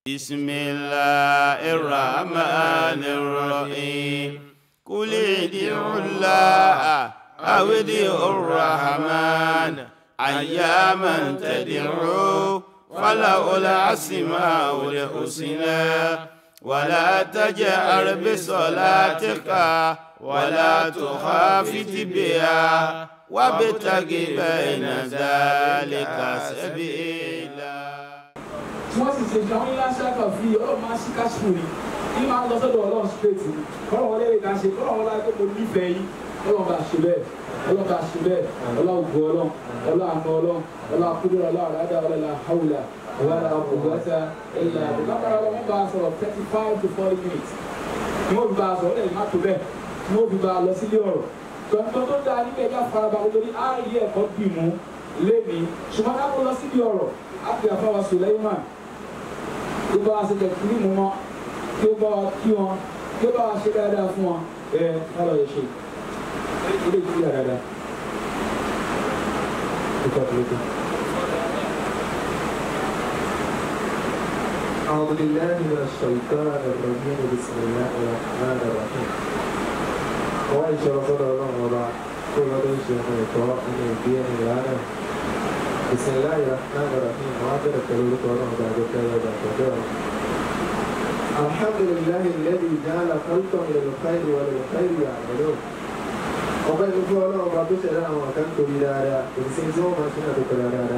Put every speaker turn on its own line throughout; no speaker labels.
بسم الله الرحمن الرحيم قل ادعوا الله أو ادعوا الرحمن أياما تدعوا فله الأسماء الحسنى ولا تجهر بصلاتك ولا تخافت بها وابتغ بين ذلك سبيلا.
wọ́n sì ṣe ìjọba ńlá ṣáàkà fi ọlọ́run máa ṣí káṣíkù ni ní máa ń lọ sọ́dọ̀ ọlọ́run sípètì kọ́lọ̀ wọlé rẹ̀ ká ṣe kọ́lọ̀ wọlé rẹ̀ tó mo nífẹ̀ẹ́ yìí ọlọ́run bá ṣe bẹ́ẹ̀ ọlọ́run bá ṣe bẹ́ẹ̀ ọlọ́run gbọ́ ọlọ́run ọlọ́run àmọ́ ọlọ́run ọlọ́run akúndúrà ọlọ́run àdá ọlọ́run àhàwùlà ọlọ́run àbùgbọ́sà ẹ̀yà àbùkápára ọlọ́run bá a sọ̀rọ̀ 35 to 40 minutes ni wọ́n fi bá a sọ̀rọ̀ lẹ́yìn má tó bẹ́ẹ̀ ni wọ́n fi bá a lọ sílé ọ̀rọ̀ tọ́ntọ́ tó dáa níbi ẹja farabalẹ̀ lórí ààyè ẹ̀kọ́ bì mú lémi ṣùgbọ́n ká kó lọ síbi ọ̀rọ̀ á fi àfáwà Suleiman tí ó bá wa ṣe tẹ̀kílì mú wọn tí ó bá wa kí wọn tí ó bá wa ṣe dáadáa fún wọn kálọ̀ yẹ ṣe ilé ìtura dáadáa.
أعوذ بالله من الشيطان الرجيم بسم الله الرحمن الرحيم. وإن شاء الله وضع كل ليش من الطواف من الدين العالم. بسم الله الرحمن الرحيم. معذرة كلمة الله بعد كذا. الحمد لله الذي جعل خلقا للخير وللخير يعملون. وقد يقول الله بعد شيء ما كان كبيرا بسنزو ما شئنا بكرارا.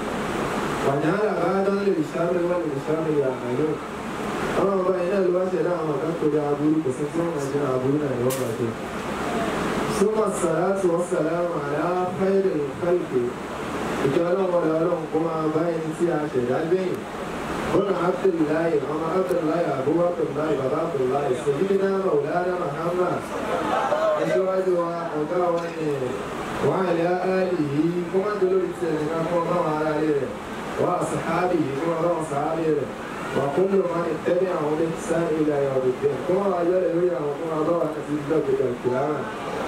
وجعل غادا للشر وللشر يعملون. الله بين الواسع ما كان كبيرا بسنزو ما شئنا أبونا يوم الدين. ثم الصلاة والسلام على خير الخلق. وجعل الله كما بين سياسة البين. بن عبد الله أما عبد الله أبو عبد الله بابا عبد الله سيدنا مولانا محمد أزواجه وأقوانه وعلى آله كما دلوا السنة كما على وأصحابه كما أصحابه وكل من اتبعه بإحسان إلى يوم الدين كما أجل إليه وكما ضوء نسيب ذلك الكلام.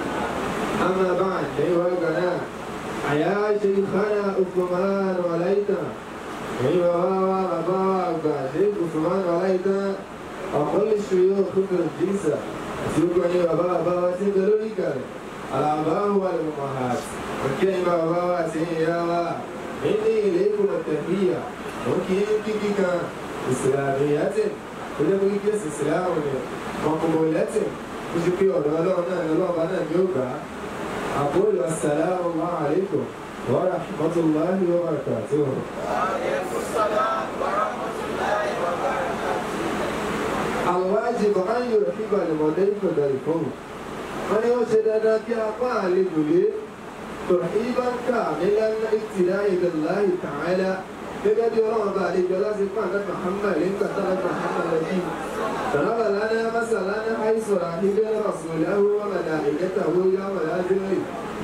أما بعد أيها القناة يا شيخنا عثمان وليتنا أيها أبا شيخ عثمان وليتنا وكل الشيوخ في الجلسة أسلوكني أبا سيدلوك الآباء والأمهات وكيف أبا سيدنا إني إليكم التحية وكيف إسلامية كل مجلس إسلام مقبولة وشكي أدولونا نلوبنا نيوكا أقول السلام عليكم ورحمة الله وبركاته.
وعليكم السلام ورحمة الله وبركاته.
الواجب أن يرحب المضيف ضيفه. من يوجد ذلك أقوال لجلي ترحيبا كاملا ابتداء بالله تعالى. كذا يرى بعد جلاس قادة محمد لنك ترك محمد الذي طلب لنا مثلا حيث رحب رسوله وملائكته يوم الآخرة.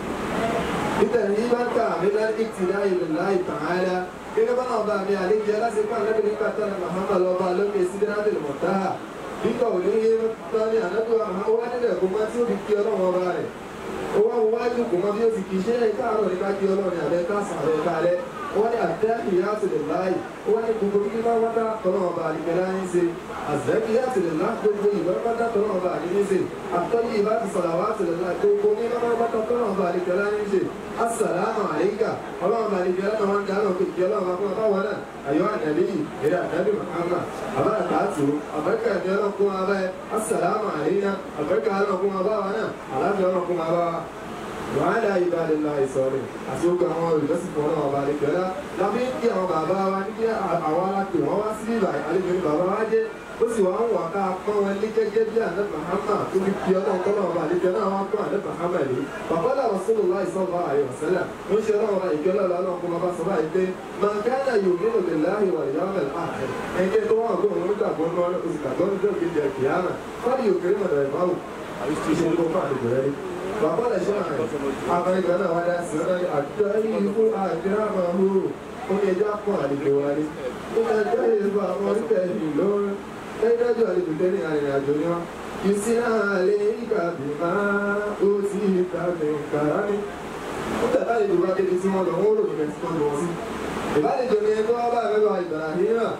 ترحيبا كاملا ابتداء بالله تعالى. كذا بنا بعد عليك جلاس قادة لنك ترك محمد وبالغ سدرات المنتهى. بقوله تعالى أنا دعا محمد لكم ما تبكي الله وبارك. هو واجب كما بيوزي شيء كارو لكاكي الله نعمل كاسع لكالي. wani attahiyatu lillahi wani kuburki ba wata tọrọ ba alikẹlani se azakiyatu lillahi gbogbo ìbá wata tọrọ ba alikẹlani se atọyi ìbá ti salawatu lillahi gbogbo ní bá wata tọrọ ba alikẹlani se assalamu alayka ọlọ́run ba alikẹlani wọn dáná kìkì ọlọ́run bá fún ọba wọn náà ayọ́ ànàbí ìrẹ́ ànàbí muhammad abára kàátù abẹ́kà ẹ̀mí ọlọ́kùn abẹ́ assalamu alayna abẹ́kà ọlọ́kùn abá wọn náà aláfẹ́ ọlọ́kùn abá wa. وعلى عباد الله الصالحين أسوق أمور الجسد ولا أبالي كلا لكن كي أو بابا وانكي أولا كي هو سيبا على جل بابا واجه بس وان وقع قوم اللي كجد أن محمد كل كي الله كلا أبالي كلا وقع أن محمد فقال رسول الله صلى الله عليه وسلم من شرع رأي كلا لا نقوم بصباح من كان يؤمن بالله واليوم الآخر إن كنت واقول لك أقول لك أقول لك القيامة فليكرم ضيفه أيشتري بعد ذلك. وقال شاعر أمريكا ولا سنة التاريخ أكرمه قل يجاكم على الجواري قل التاريخ أمريكا ẹjọ́ ìbùtẹ́ni àrìnàjò ni wọ́n ìsìnà àlẹ́yìnká bí máa ó sí ìtàbí kàrá ní ó tẹ̀lá ìdúrà débi tí wọ́n lọ wọ́n rò ní mẹ́sìkò lọ sí ìbálẹ̀jọ ni ẹgbẹ́ ọba ẹgbẹ́ ìbàrà níyà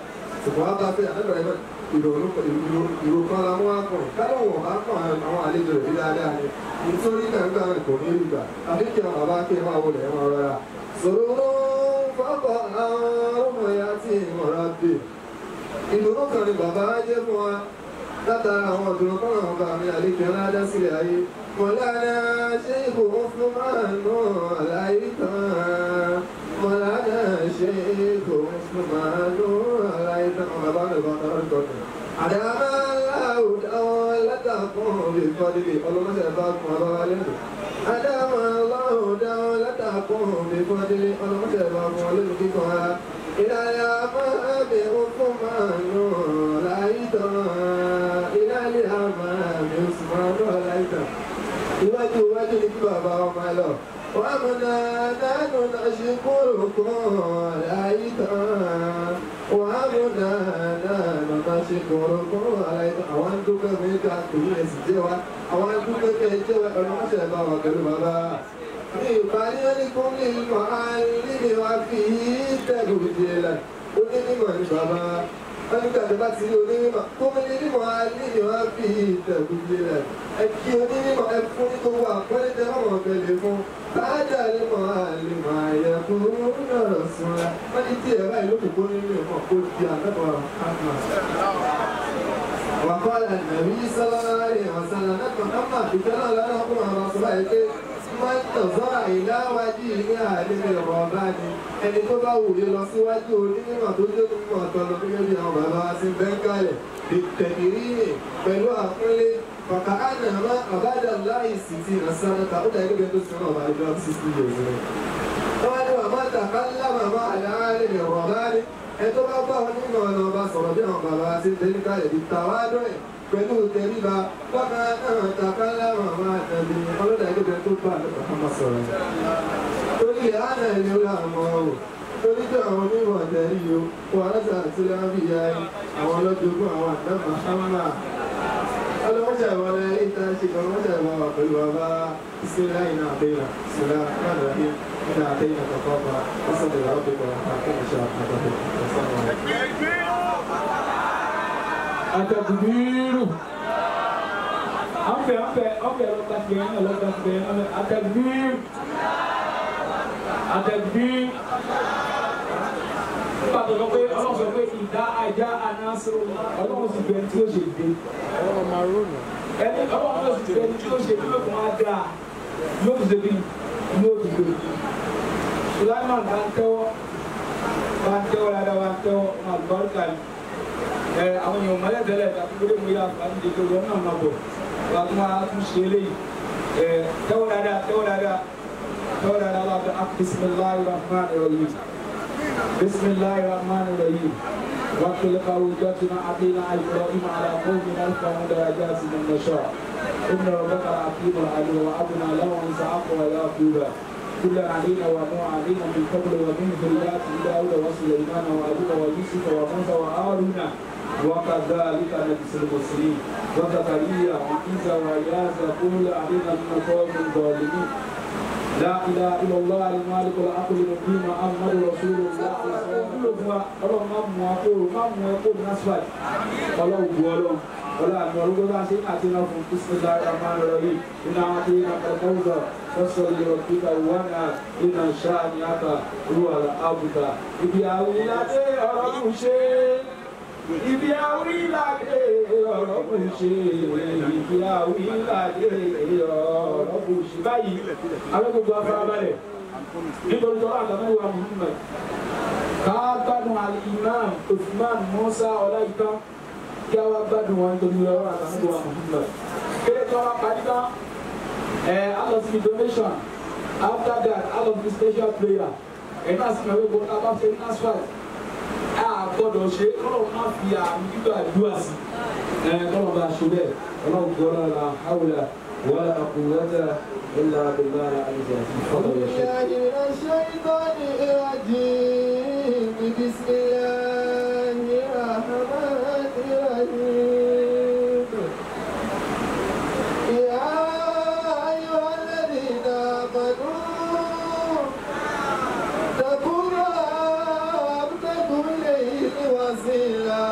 ṣùgbọ́n a bá fẹ́ àdébẹ̀rẹ̀ mọ́ ìrò kan la mú wá kàn káwọn wọn bá kàn àwọn àlejò rẹ̀ bí dáadáa ni nítorí náà gbà kò ní ìgbà àbí kí àwọn bàbá kí ẹ máa wọlé ẹ máa rọra sọ̀rọ̀ fọ́pọ̀ àwọn ọmọ ìyá tí ìmọ̀ra bè ìdùnnú kan ni bàbá jẹ́ fún wa látara àwọn ọ̀dùnnú kan àwọn bàbá mi àlejò ńlá dá sílẹ̀ ayé mọ̀lára ṣé ìbò fún máa nù àlàyé kan mọ̀lára ṣé ìbò fún máa nù àlàyé kan bàbá mi bá tọrọ tọrọ. àdàmà láwùjọ látàkùn bífọ́dìlì ọlọ́mọṣẹ́ bá kún ọba wa lẹ́nu. àdàmà láwùjọ látàkùn bífọ́dìlì ọlọ́mọṣẹ́ bá kún ọlọ́mọ kíkan wa. ìlànà máa bẹ̀ fún máa nù àlàyé kan ìlànà máa bẹ̀ fún máa nù àlàyé kan. iwájú iwájú ni kí bàbá ọmọ lọ wà múná nánú náà ṣe kúrò kún àlàyé tán wà múná nánú náà ṣe kúrò kún àlàyé tán àwọn dúpẹ́ mẹ́ta kò ní ẹ̀sìn jẹ́ wa àwọn dúpẹ́ kẹ́ jẹ́ wa ọ̀nà wọ́n ṣẹlẹ̀ bá wà pẹ̀lú bàbá ní ìparí ẹni kún ní ìmọ̀ àìlíbi wa fi tẹ̀gù jẹ́lẹ̀ ó ní mímọ̀ ní bàbá wọ́n gbàgbé bá ti rí onímọ̀ kó mi ní mímọ̀ àìlíbi wa fi tẹ̀gù jẹ́lẹ̀ ẹ kí onímọ̀ ẹ fún ní gbogbo àpẹẹrẹ jẹ́ ọmọ ọ̀gbẹ̀lẹ̀ fún bájà límọ̀ àlìmọ̀ àyẹ̀kú lọ́rọ̀ súnra wọ́n ní tí ẹ̀ báyìí ló kò kó nínú ìmọ̀ kó di àtẹ́kọ̀ọ́ àmà. وقال النبي صلى الله عليه وسلم أما بكنا لا نقول عن رسول الله من نظر إلى وجهه عالم الرباني ẹni tó bá wòye lọ síwájú onímọ̀ tó jẹ́ tó mọ̀ ọ̀tọ̀lọ́ gẹ́gẹ́ bí àwọn bàbá wa ti bẹ́ẹ̀ kalẹ̀ ìtẹ̀kìrí pẹ̀lú àpọ́nlé kọ̀ọ̀kan ànàmọ́ àbádà láì sì ti àsánàkà ó dàgbé gẹ́gẹ́ tó sì náà wà lọ́wọ́ 60 years rẹ̀. wọ́n ní màmá tàkà ńlá màmá àlàáre rẹ̀ wọ̀ bá ní ẹ tó bá bá onímọ̀ ọ̀nà ọba sọ̀rọ̀ bí àwọn bàbá wa ti bẹ́ẹ̀ kalẹ̀ ìtàwádọ́ ẹ̀ pẹ̀lú tẹ̀ríba bákan náà tàkà ńlá màmá àtàbí ọlọ́dà gẹ́gẹ́ tó bá àlọ́ sọ̀rọ̀. torí àná ìlú làwọn ọ̀rọ̀ torí tí àwọn onímọ̀ tẹ̀rí o wà lọ́sà àti lábìyá àwọn ọlọ́dúnkún àwọn àdámà sámà ọlọ́mọṣẹ́ ìwọlé ìta ṣe kan ọlọ́mọṣẹ́ ìwọlé pẹ̀lú bàbá ìṣẹ́lá iná àbẹ́yà ìṣẹ́lá ìpàdé iná àbẹ́yà kọ̀kọ́ba ọ̀sọ̀dẹ̀ lọ́dẹ̀kọ̀ àkọ́kọ̀ṣẹ́ àkọ́kọ̀
Atakbiru. Ampe Atakbiru. Atakbiru. Pàtó lọ pé ọlọ́run sọ pé ìdá ajá anásó ọlọ́run sì bẹ̀rẹ̀ tí ó ṣe dé. Ọlọ́run máa rónù. Ẹni ọlọ́run sì bẹ̀rẹ̀ tí ó ṣe dé lókun á dáa. Yóò ti débi yóò ti gbé. Sulaiman bá ń tẹ́wọ́ dáadáa bá ń tẹ́wọ́ máa lùbáríkà ni. Àwọn èèyàn mọ́lẹ̀ tẹ́lẹ̀ àtúgbélé mo yá àfàdé tó lọ náà máa bọ̀. Wà á tún máa tún ṣe eléyìí. Tẹ́wọ́ dáadáa bá bẹ bismillahir rahmanir rahim. بسم الله الرحمن الرحيم وتلك وجهتنا أتينا إبراهيم على قوم نرفع درجات من نشاء إن ربك حكيم عليم وأبنا له إسحاق ويعقوب كلا علينا ونوح علينا من قبل ومن ذريات داود وسليمان وأيوب ويوسف وموسى وهارون وكذلك نجزي المرسلين وزكريا وعيسى وإياس كل علينا من القوم الظالمين لا إله إلا الله المالك العقل المبين محمد رسول الله ọlọ́run máa mú akóró násùwàì ọlọ́run bu ọlọ́run ọlọ́run àmì ọlọ́run bá ṣe àti iná fún bismillahir rahmanir rahim iná àti iná kọ̀ọ̀kọ̀ọ̀dọ̀ lọ́sọ̀ ìrọ̀ kíkà wọnà iná ṣáà ní àkà rúwàlà àbùkà ibi àwọn ìlàdé ọ̀rọ̀ kù ṣe ibi àwọn ìlàdé ọ̀rọ̀ kù ṣe ibi àwọn ìlàdé ọ̀rọ̀ kù ṣe báyìí àwọn gbogbo afárábalẹ̀ nítorí tọ́lá àtàkùn wa Muhammad ká gbádùn al-Imam Uthman Musa Ọláìtàn kí a wá gbádùn wọn nítorí ọ̀rọ̀ àtàkùn wa Muhammad kéde tí wọ́n bá parí tán out of the donation after that out of the special prayer náà sì máa wéko tá a bá fẹ́ ní asphalt a gbọ́dọ̀ ṣe ọlọ́run máa fi àmì gbígbàdúrà sí ọlọ́run bá ṣe bẹ́ẹ̀ ọlọ́run gbọ́dọ̀ la hawla wala quwwata إلا بالله العلي العظيم. من الشيطان الرجيم بسم الله الرحمن الرحيم. يا أيها الذين آمنوا اتقوا الله وابتغوا إليه الوسيلة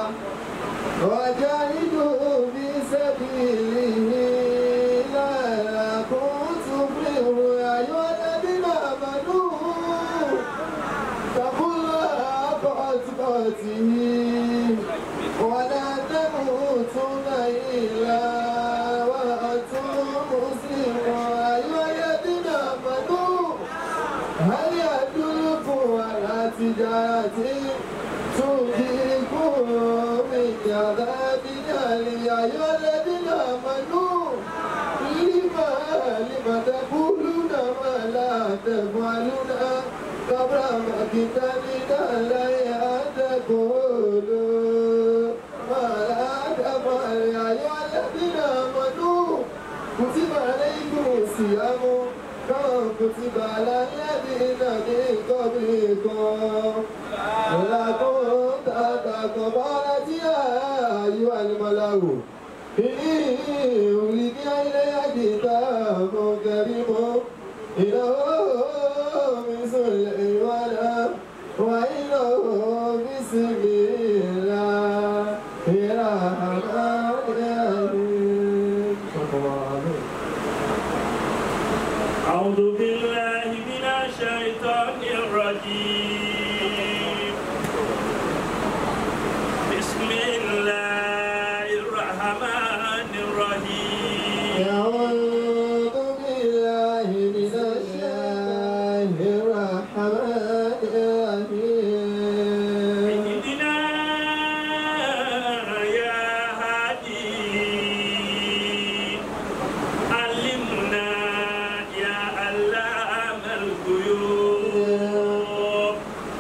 برحمته ولا تموتن إلا وأنتم مسلمون أيها الذين آمنوا هل يدلكم على تجارة تنجيكم من عذاب أليم أيها الذين آمنوا لم تقولون ما لا تفعلون كبر مقتا علي أن تقولوا ما لا تفعلون أيها الذين آمنوا كتب عليكم الصيام كما كتب على الذين من قبلكم لكم تتقوا قالت يا أيها الملأ إني أولد إلي كتاب كريم إنه من سليمان وإنه بسم الله الرحمن الرحيم.
أعوذ بالله من الشيطان الرجيم. بسم الله الرحمن الرحيم.
أعوذ بالله من الشيطان الرحمن الرحيم.
اهدنا يا هادي علمنا يا علام الغيوب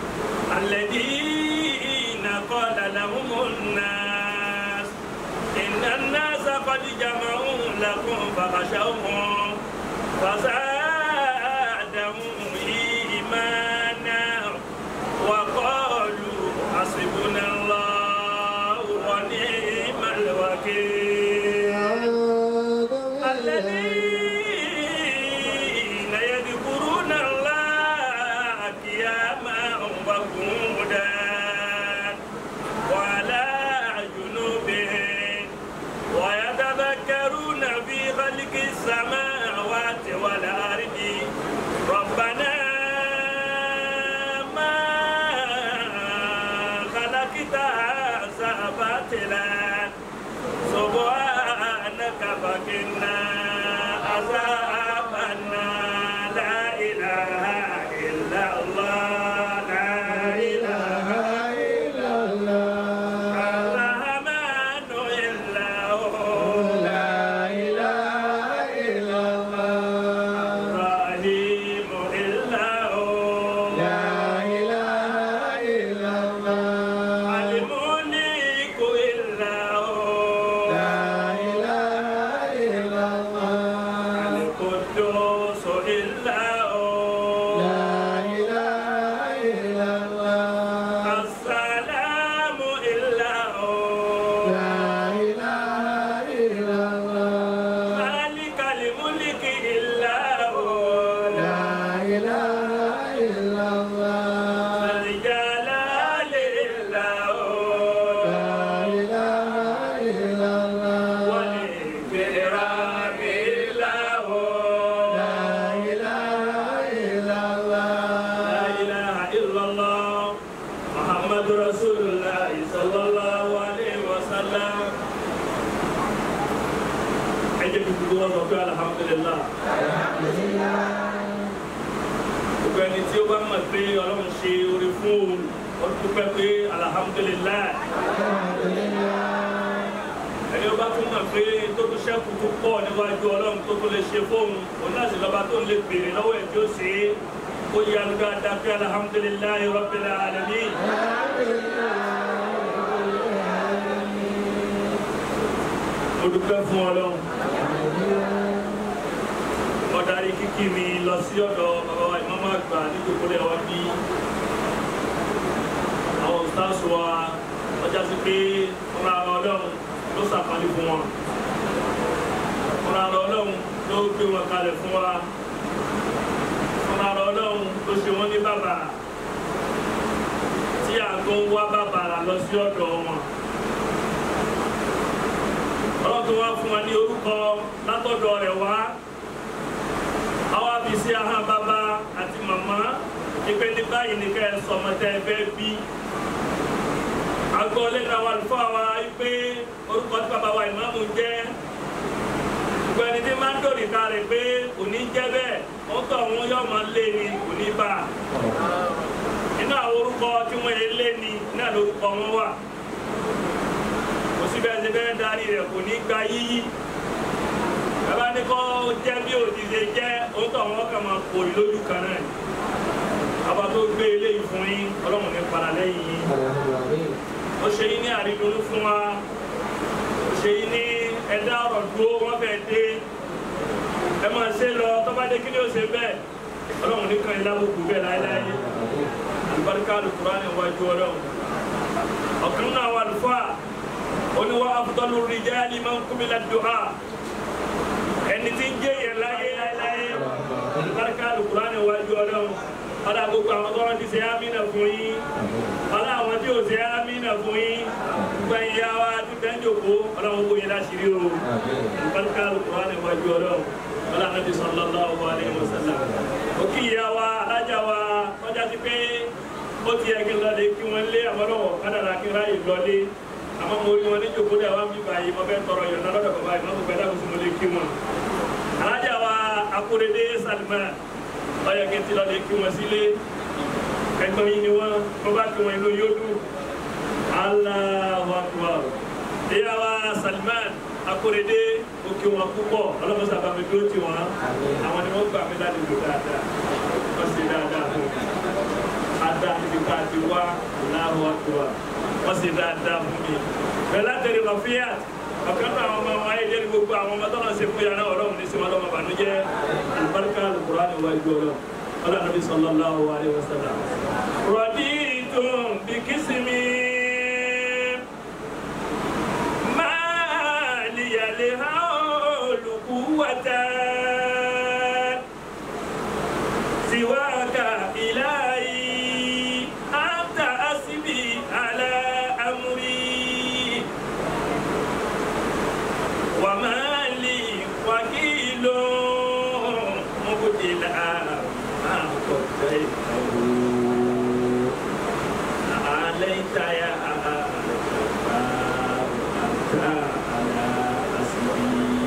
الذين قال لهم الناس إن الناس قد جمعوا لكم فخشوهم فزادهم إيمانا وقالوا حسبنا الله ونعم الوكيل. الذين يذكرون الله قياما وقعودا وعلى جنوبهم ويتذكرون في خلق السماوات والأرض ربنا ما خلقت هذا باطلا سبحانك فقنا عذاب النار. لا إله إلا الله لا إله إلا الله الرحمن إلا هو لا إله إلا الله الرحيم إلا هو لا إله إلا الله الملك إلا هو لا إله إلا الله القدوس إلا هو لا إله إلا الله السلام إلا هو لا إله إلا الله مالك الملك إلا هو لا إله إلا الله الجلال إلا هو لا إله إلا الله والإكرام إلا هو لا إله إلا الله لا إله إلا الله محمد رسول الله صلى الله عليه وسلم. أجل بقول ربي الحمد لله. gbogbo ẹni tí ó bá mọ̀ pé Ọlọ́run ṣe orí fún òun ó dúpẹ́ pé alhamdulilayi. ẹni ó bá tún mọ̀ pé tó tún ṣẹ́kù tó pọ̀ níwájú Ọlọ́run tó tún lè ṣe fóun òun náà sì lọ́ba tó ń lè béèrè lọ́wọ́ ẹ̀ tí ó ṣe é ó yẹ alùpùpù àdàpé alhamdulilayi rabbil alamin. mo dúpẹ́ fún Ọlọ́run. mo darí kíkí mi lọ sí ọ̀dọ̀ bàbá wa ìmọ̀mọ́ àgbà nígbòkúlẹ̀ wa bí àwọn òṣìṣẹ́ wa ọjà sí pé fúnra Ọlọ́run ló ṣàpọ́nlé fún wọn. fúnra Ọlọ́run ló gbé wọn kalẹ̀ fún wa. fúnra Ọlọ́run ló ṣe wọ́n ní bàbá tí àgọ́ ń wá bàbá lọ sí ọ̀dọ̀ wọn. Ọlọ́run tó wá fún wa ní orúkọ látọ̀dọ̀ rẹ̀ wá. Àwa fi sí ahọ́n bàbá àti màmá ìpè ní báyìí ní ká ẹ sọ ọmọ tẹ́ ẹ fẹ́ bí. agbọ́ lẹ́nu àwọn àlùfáà wa pé orúkọ tí bàbá wa ìmáàmù jẹ́ gbogbo ẹni tí máa ń dòrì ta rẹ̀ pé kò ní jẹ́ bẹ́ẹ̀ wọ́n tọ̀ wọ́n yọ̀ máa lé ni kò ní bá a nínú àwọn orúkọ tí wọ́n yẹ lé ni náà lórúkọ wọn wà kò sí bẹ́ẹ̀ ṣe bẹ́ẹ̀ darí rẹ̀ kò ní gba yíyí bàbá ní kọ́ jẹ́ bí òdìdè jẹ́ wọ́n tọ̀ wọ́n kà máa pòrí lójú kan náà àbá tó gbé eléyìí fún yín ọlọ́run ní padà lẹ́yìn yín ó ṣe yín ní àrídùnnú fún wa ó ṣe yín ní ẹ̀dá ọ̀rọ̀ dúró wọ́n fẹ́ dé ẹ máa ṣe lọ tọ́ba dé kí ni ó ṣe bẹ́ẹ̀ ọlọ́run ní kan ilá gbogbo bẹ́ẹ̀ láéláé àlùbáríkà Al-Qur'ani wájú ọlọ́run ọ̀kan náà wà lùfà oníwà afdalu rijali man qubila du'a ẹni tí ń jẹ́ yẹn láyé láéláé àlùbáríkà Al-Qur'ani wájú ọlọ́run ọlá gbogbo àwọn tọ́rọ ti ṣe ámìnà fún yín ọlá àwọn tí ò ṣe ámìnà fún yín gbẹ̀yìn ya wa ti bẹ́ẹ̀ jòkó ọlọ́run kò yẹ láṣìírí o ìbálùkà Al-Qur'ani wájú ọlọ́run ọlá Nabi sallallahu alaihi wasallam òkì ìyá wa alájà wa ọjà ti pé ó ti yẹ kí n lọlé kí wọ́n lé àwọn ọlọ́wọ́ kádàrà kí n ráyè lọlé àmọ́ mo rí wọn ní jòkó dẹ̀ wá ń bí báyìí mo fẹ́ tọrọ yọ̀ǹda lọ́dọ̀ bàbá yìí mo fẹ́ dàgbù sí mo lè kí wọn alájà wa Akóredé Salima ọyọ kí n ti lọ lè kí wọn sílé ẹ̀gbọ́n yìí ni wọn bá kí wọn inú yóò dùn Allahu Akbar ìyá wa Salman Akóredé òkè wọn púpọ̀ ọlọ́mọsá bá mi dúró tì wọn àwọn ni wọ́n gbà mí ládùúgbò dáadáa wọ́n sì dáadáa fún mi adá ibi ká ti wá Allahu Akbar wọ́n sì dáadáa fún mi bẹ́ẹ̀ látẹ̀rí lọ́fíà ọ̀kan náà àwọn ọmọ wọn ayé jẹ́rìí gbogbo àwọn ọmọ tọ́lá ṣe fún yàrá ọlọ́run ní sinmi ọlọ́mọ bànújẹ́ àlùbáríkà Al-Qur'ani wájú ọlọ́run ọlọ́run Nabi sallallahu alaihi wasallam raditum bi kismi ma liya lihaulu quwwatan siwaka ilahi anta asbi ala amri وما لي وكيل مبدلا ما قضيته عليك يا أنت على أسري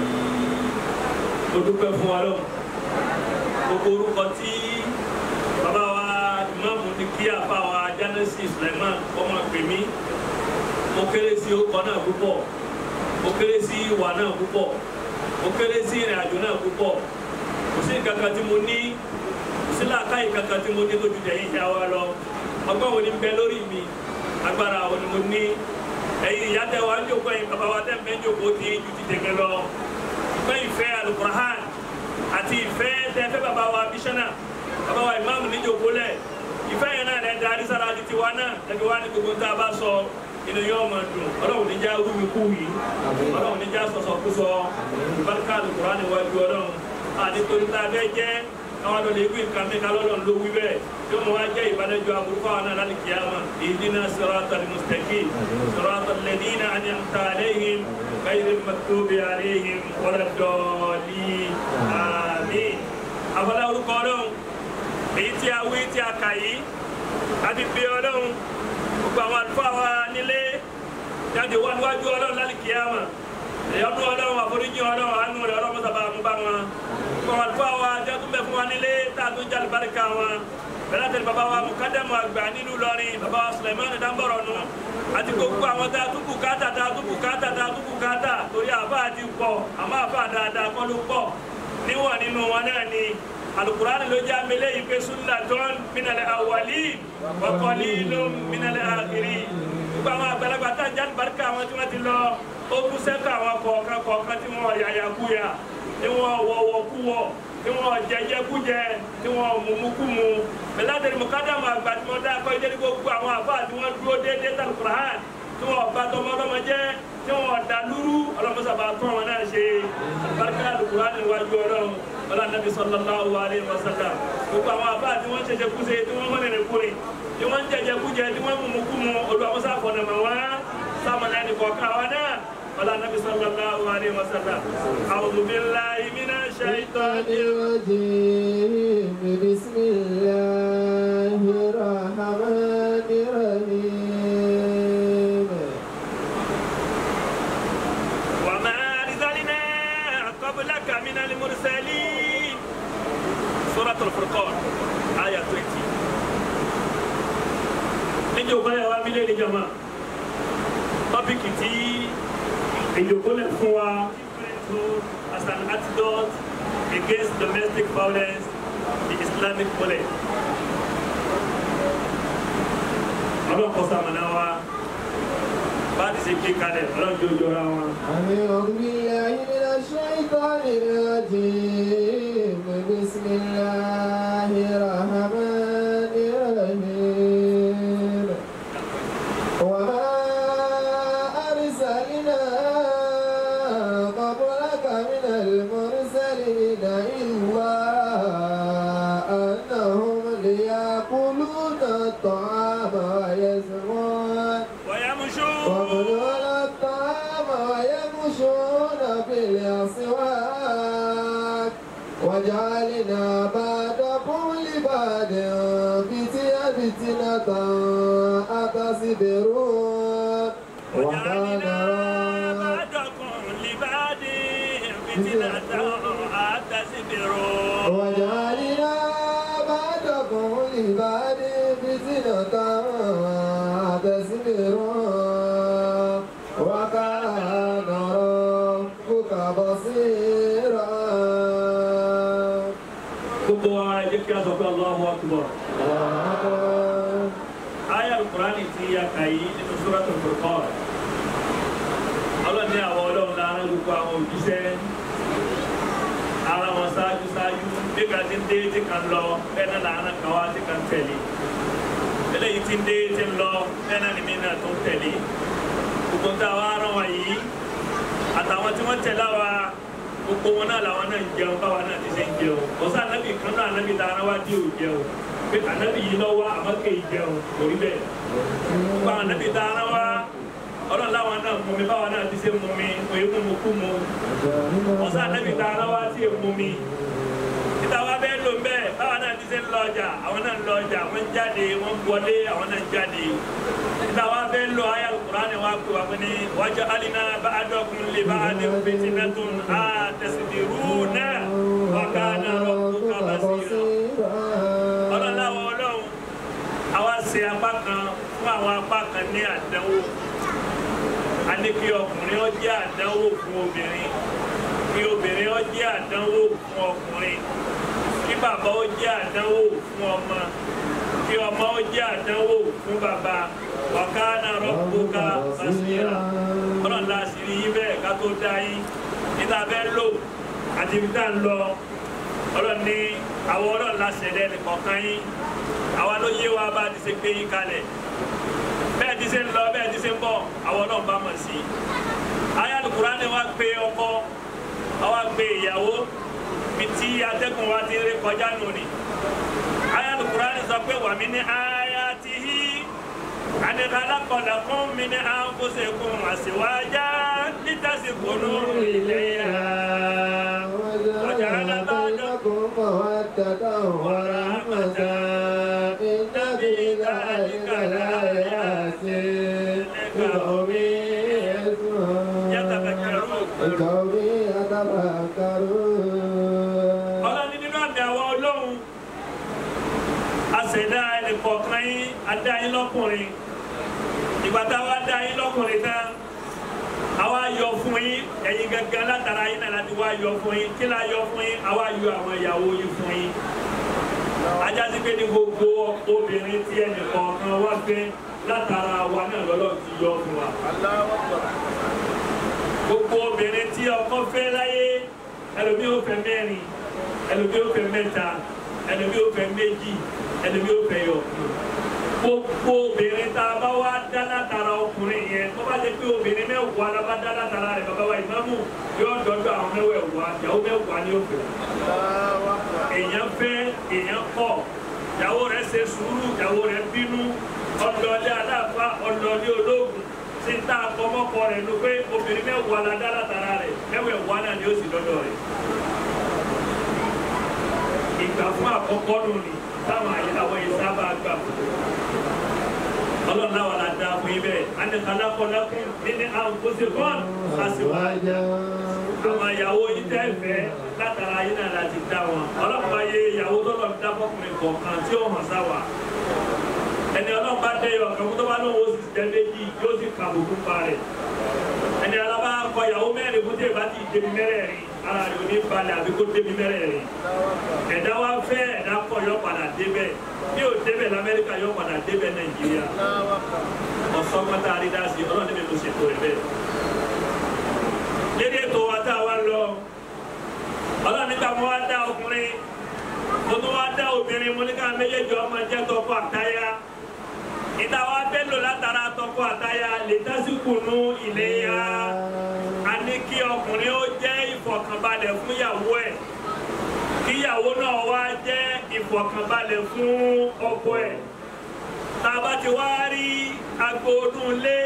dúpẹ́ fún wa lọ́wọ́ gbogbo orúkọ tí bàbá wa ìmáàmù ní kí àfa wa Jánésì Suleiman ọmọ pè mí mo kéré sí orúkọ náà púpọ̀ ó kéré sí ìwà náà púpọ̀ ó kéré sí ìrìn àjò náà púpọ̀ kò sí kankan tí mo ní kò sí làákàyè kankan tí mo ní tó ju tẹ̀yìn ìyá wa lọ ọgbọ́n wo ni ń bẹ lórí mi agbára wo ni mo ní ẹ̀yin ìyá tẹ wa ń jókòó ẹ̀yin bàbá wa tẹ̀ ń bẹ ń jókòó tí ju ti tẹ̀mẹ́ lọ ìfẹ́ ìfẹ́ Al-Qur'an àti ìfẹ́ tẹ́fẹ́ bàbá wa bíṣánà bàbá wa ìmáàmù ní jókòó lẹ̀ ìfẹ́ yẹn náà lẹ́ darí sára ti tiwa náà lẹ́bi wá ní gbogbo tá a bá sọ inú yóò máa dùn ọlọ́run níjà wíwí kú yìí ọlọ́run níjà sọ̀sọ̀ kú sọ barika Al-Qur'an níwájú ọlọ́run àdìtorí tá a bẹ́ jẹ́ àwọn àlọ́ lè wí nǹkan mi kálọ́lọ́run ló wí bẹ́ẹ̀ tí wọ́n wá jẹ́ ìbánijọ́ àbúrúkọ àwọn náà láti kíyàmá ihdina siratal mustaqim siratal ladina an'amta alayhim ghayril maghdubi alayhim waladdallin àmín. àfọlá orúkọ ọlọ́run èyí tí a wí tí a kà yìí àti pé ọlọ́run gbogbo àwọn àlùfáà wa nílé jáde wá níwájú ọlọ́run lálẹ́ kíyàmá ìyọ́nú ọlọ́run àforíjì ọlọ́run àánú rẹ̀ ọlọ́run sábà mú bá wọn gbogbo àwọn àlùfáà wa jẹ́ tó bẹ̀ fún wa nílé tá a tún jáde báríkà wọn bẹ̀rẹ̀ tẹ̀lé bàbá wa mukadamu àgbà nílùú Ìlọrin bàbá wa Suleiman Dambọ̀rọ̀ nù àti gbogbo àwọn tá a tún bùkátà torí àbá àti pọ̀ àmọ́ àbá dáadáa kọ́ ló pọ̀ níwọ̀n nínú wọn náà ni Al-Qur'ani ló já mele yìí pé sunnatun minal awwalin wa qalilun minal akhirin gbogbo àwọn àgbàlagbà tá a jáde barika àwọn tí wọ́n ti lọ ó kú sẹ́kọ̀ àwọn kọ̀ọ̀kan tí wọ́n yàyàkúyà tí wọ́n wọ̀wọ̀kúwọ̀ tí wọ́n jẹjẹkújẹ tí wọ́n mumukumu bẹ̀lẹ́dẹ̀rẹ̀ mukadamu àgbà tí wọ́n dá akọ́ ìdẹ́rẹ́ gbogbo àwọn àbá tí wọ́n dúró déédéé Al-Qur'an tí wọ́n bá tọmọdọmọ jẹ́ tí wọ́n da lúrú ọlọ́mọsàbà tó wọn náà ṣe barika Al-Qur'an níwájú ọlọ́run ọlọ́run Nabi sallallahu alaihi wasallam gbogbo àwọn àbá tí wọ́n ṣẹṣẹ kúṣe tí wọ́n mọ̀nà kúrin tí wọ́n jẹjẹkújẹ tí wọ́n mumukumu olùwàmọ́sàfọ̀nàmọ́ wọn sáàmùnà nìkọ̀ọ̀kan wọn náà قال النبي صلى الله عليه وسلم أعوذ بالله من الشيطان
الرجيم بسم الله الرحمن الرحيم
ìjókòólẹ̀ wa mílẹ̀ ní jama tọ́pìkì tí ìjókòólẹ̀ fún wa as an antidote against domestic violence, the Islamic bullet. Allah kosa manawa ba di se ke kalẹ̀ Allah jojora wa.
أعوذ بالله من الشيطان الرجيم بسم الله الرحمن الرحيم وما أرسلنا قبلك من المرسلين إلا أنهم ليأكلون الطعام ويسمعون ويأكلون الطعام ويمشون بالأسواق وجعلنا بعضكم لبعض فتنة أتصبرون
وجعلنا بعضكم لبعض فتنة أتصبرون
وجعلنا بعضكم لبعض فتنة أتصبرون وكان ربك بصيرا.
gbogbo wa jẹ́ kí a sọ pé Allahu Akbar. Aya Al-Qur'ani tí a kà yìí nínú Suratul Furqan. Ọlọ́run ní àwọn ọlọ́run lára gbogbo àwọn òjíṣẹ́ ara wọn ṣáájú nígbà tí ń dé tí kan lọ bẹ́ẹ̀ náà làánà kan wá tí kan tẹ̀lé. Eléyìí tí ń dé tí ń lọ bẹ́ẹ̀ náà ni mí náà tó ń tẹ̀lé. Gbogbo ń ta wá rán wa yìí àtàwọn tí wọ́n tẹ̀lé wa gbogbo wọn náà làwọn náà ń jẹun báwa náà ti ṣe ń jẹun. Ọ̀sán ànábì kan náà ànábì tá a rán wá dí ò jẹun. Pé ànábì yìí lọ wá àmọ́ kéè jẹun kò rí bẹ́ẹ̀. Gbogbo àwọn ànábì tá a rán wá ọlọ́run láwọn náà mú mi báwa náà ti ṣe mú mi òye mú mu kú mu. Ọ̀sán ànábì tá a rán wá sí èmú mi. Ìta wa bẹ́ẹ̀ lò ń bẹ́ẹ̀ báwa náà ti ṣe ń lọ ọjà àwọn náà ń lọ ọjà wọ́n ń jáde wọ́n ń wọlé àwọn náà ń jáde. Ìta wa bẹ́ẹ̀ lò ayé Al-Qur'ani wa pè wá pé ní waja'alna ba'dakum li ba'din fitnatun atasbiruna wa kana rabbuka basira. Ọlọ́run láwọn ọlọ́run àwa ṣe apá kan fún àwọn apá kan ní àdánwò. A ní kí ọkùnrin ó jẹ́ àdánwò fún obìnrin, kí obìnrin ó jẹ́ àdánwò fún ọkùnrin, kí bàbá ó jẹ́ àdánwò fún ọmọ, kí ọmọ ó jẹ́ àdánwò fún bàbá. Wa kana rabbuka basira. Ọlọ́run la sì rí bẹ́ẹ̀ ká tó dá yín níta bẹ́ẹ̀ lò àti ibi tá à ń lọ. Ọlọ́run ní àwọn ọlọ́run la ṣẹ̀dẹ̀ nìkọ̀ọ̀kan yín àwa ló yé wa bá ti ṣe gbé yín kalẹ̀ bẹ́ẹ̀ ti ṣe ń lọ bẹ́ẹ̀ ti ṣe ń bọ̀ àwọn ọlọ́run bá mọ̀ sí. Aya Al-Qur'ani wa gbé ọkọ àwa gbé ìyàwó bí tí atẹ́gùn wa ti ré kọjá nù ni. Aya Al-Qur'ani sọ pé wa min ayatihi an khalaqa lakum min anfusikum azwajan litaskunu ilayha wa ja'ala bainakum
mawaddatan wa rahmatan inna fi dhalika laayatin liqawmin yatafakkarun.
Ọlọ́run nínú àmì àwọn ọlọ́run àṣẹ̀dá ẹnìkọ̀ọ̀kan yín adá yín lọ́kùnrin. Ìgbà tá a wá dá yín lọ́kùnrin tán àwa yọ fún yín ẹ̀yin gangan látara yín náà láti wá yọ fún yín kí la yọ fún yín àwa yọ àwọn ìyàwó yín fún yín. Ajásí pé ní gbogbo obìnrin tí ẹnìkọ̀ọ̀kan wá fẹ́ látara wa náà lọ́lọ́run ti yọ fún wa. Gbogbo obìnrin tí ọkọ fẹ́ láyé ẹlòmíì ó fẹ́ mẹ́rin ẹlòmíì ó fẹ́ mẹ́ta ẹlòmíì ó fẹ́ méjì ẹlòmíì ó fẹ́ yọ. Gbogbo obìnrin tá a bá wá dá látara ọkùnrin yẹn tó bá jẹ́ pé obìnrin mẹ́wàá la bá dá látara rẹ̀ bàbá wa ìmáàmù yóò dọ́dọ̀ àwọn mẹ́wàá ìyàwó mẹ́wàá ni ó fẹ́. Èèyàn fẹ́ èèyàn kọ̀ ìyàwó rẹ̀ ṣe sùúrù ìyàwó rẹ̀ bínú ọlọ́ọ̀lẹ́ aláàfáà ọlọ́ọ̀lẹ́ olóògùn sí ń tá àkọ́mọ́kọ rẹ̀ ló pé obìnrin mẹ́wàá la dá látara rẹ̀ mẹ́wàá náà ni ó sì dọ́dọ̀ rẹ̀. Ìgbà fún àkọ́kọ́ nù ni táwọn àyàwó yìí sábà gbà fún. Ọlọ́run náà la dá fún yín bẹ́ẹ̀. A ní khalaqalakum min anfusikum azwajan. Àwọn ìyàwó yìí tẹ́ fẹ́ látara yín náà láti dá wọn. Ọlọ́run bá ìyàwó tọ́lọ̀ dá fọkùnrin kọ̀ọ̀kan tí ó hàn sáwà. Ẹni ọlọ́run bá dé ọ̀kan tó kàbùkù pa rẹ̀ ẹni alábá kọ ìyàwó mẹ́rin kó tẹ̀ bá ti débi mẹ́rẹ̀ẹ̀rin ara rẹ̀ ò ní balẹ̀ àbí kó débi mẹ́rẹ̀ẹ̀rin ẹ̀dá wa fẹ́ ẹ̀dá kọ yọ padà débẹ̀ bí o débẹ̀ l'Amẹ́ríkà yọ padà débẹ̀ Nàìjíríà ọ̀sọ́gbọ́ntà àrídásí ọlọ́run níbi tó ṣètò ẹ̀ bẹ́ẹ̀. lédè tó wa tá a wá lọ ọlọ́run nígbà mo wá dá ọkùnrin mo tún wá dá obìnrin mo ní ká méjèèjì ọmọ jẹ́ tọkọ àtaya ìta wa fẹ́ lò látara tọkọ àtaya lè dásìkò nú ìléyà a ní kí ọkùnrin ó jẹ́ ìfọ̀kànbalẹ̀ fún ìyàwó ẹ̀ kíyàwó náà wá jẹ́ ìfọ̀kànbalẹ̀ fún ọkọ ẹ̀ tá a bá ti wá rí agbóòdúnlé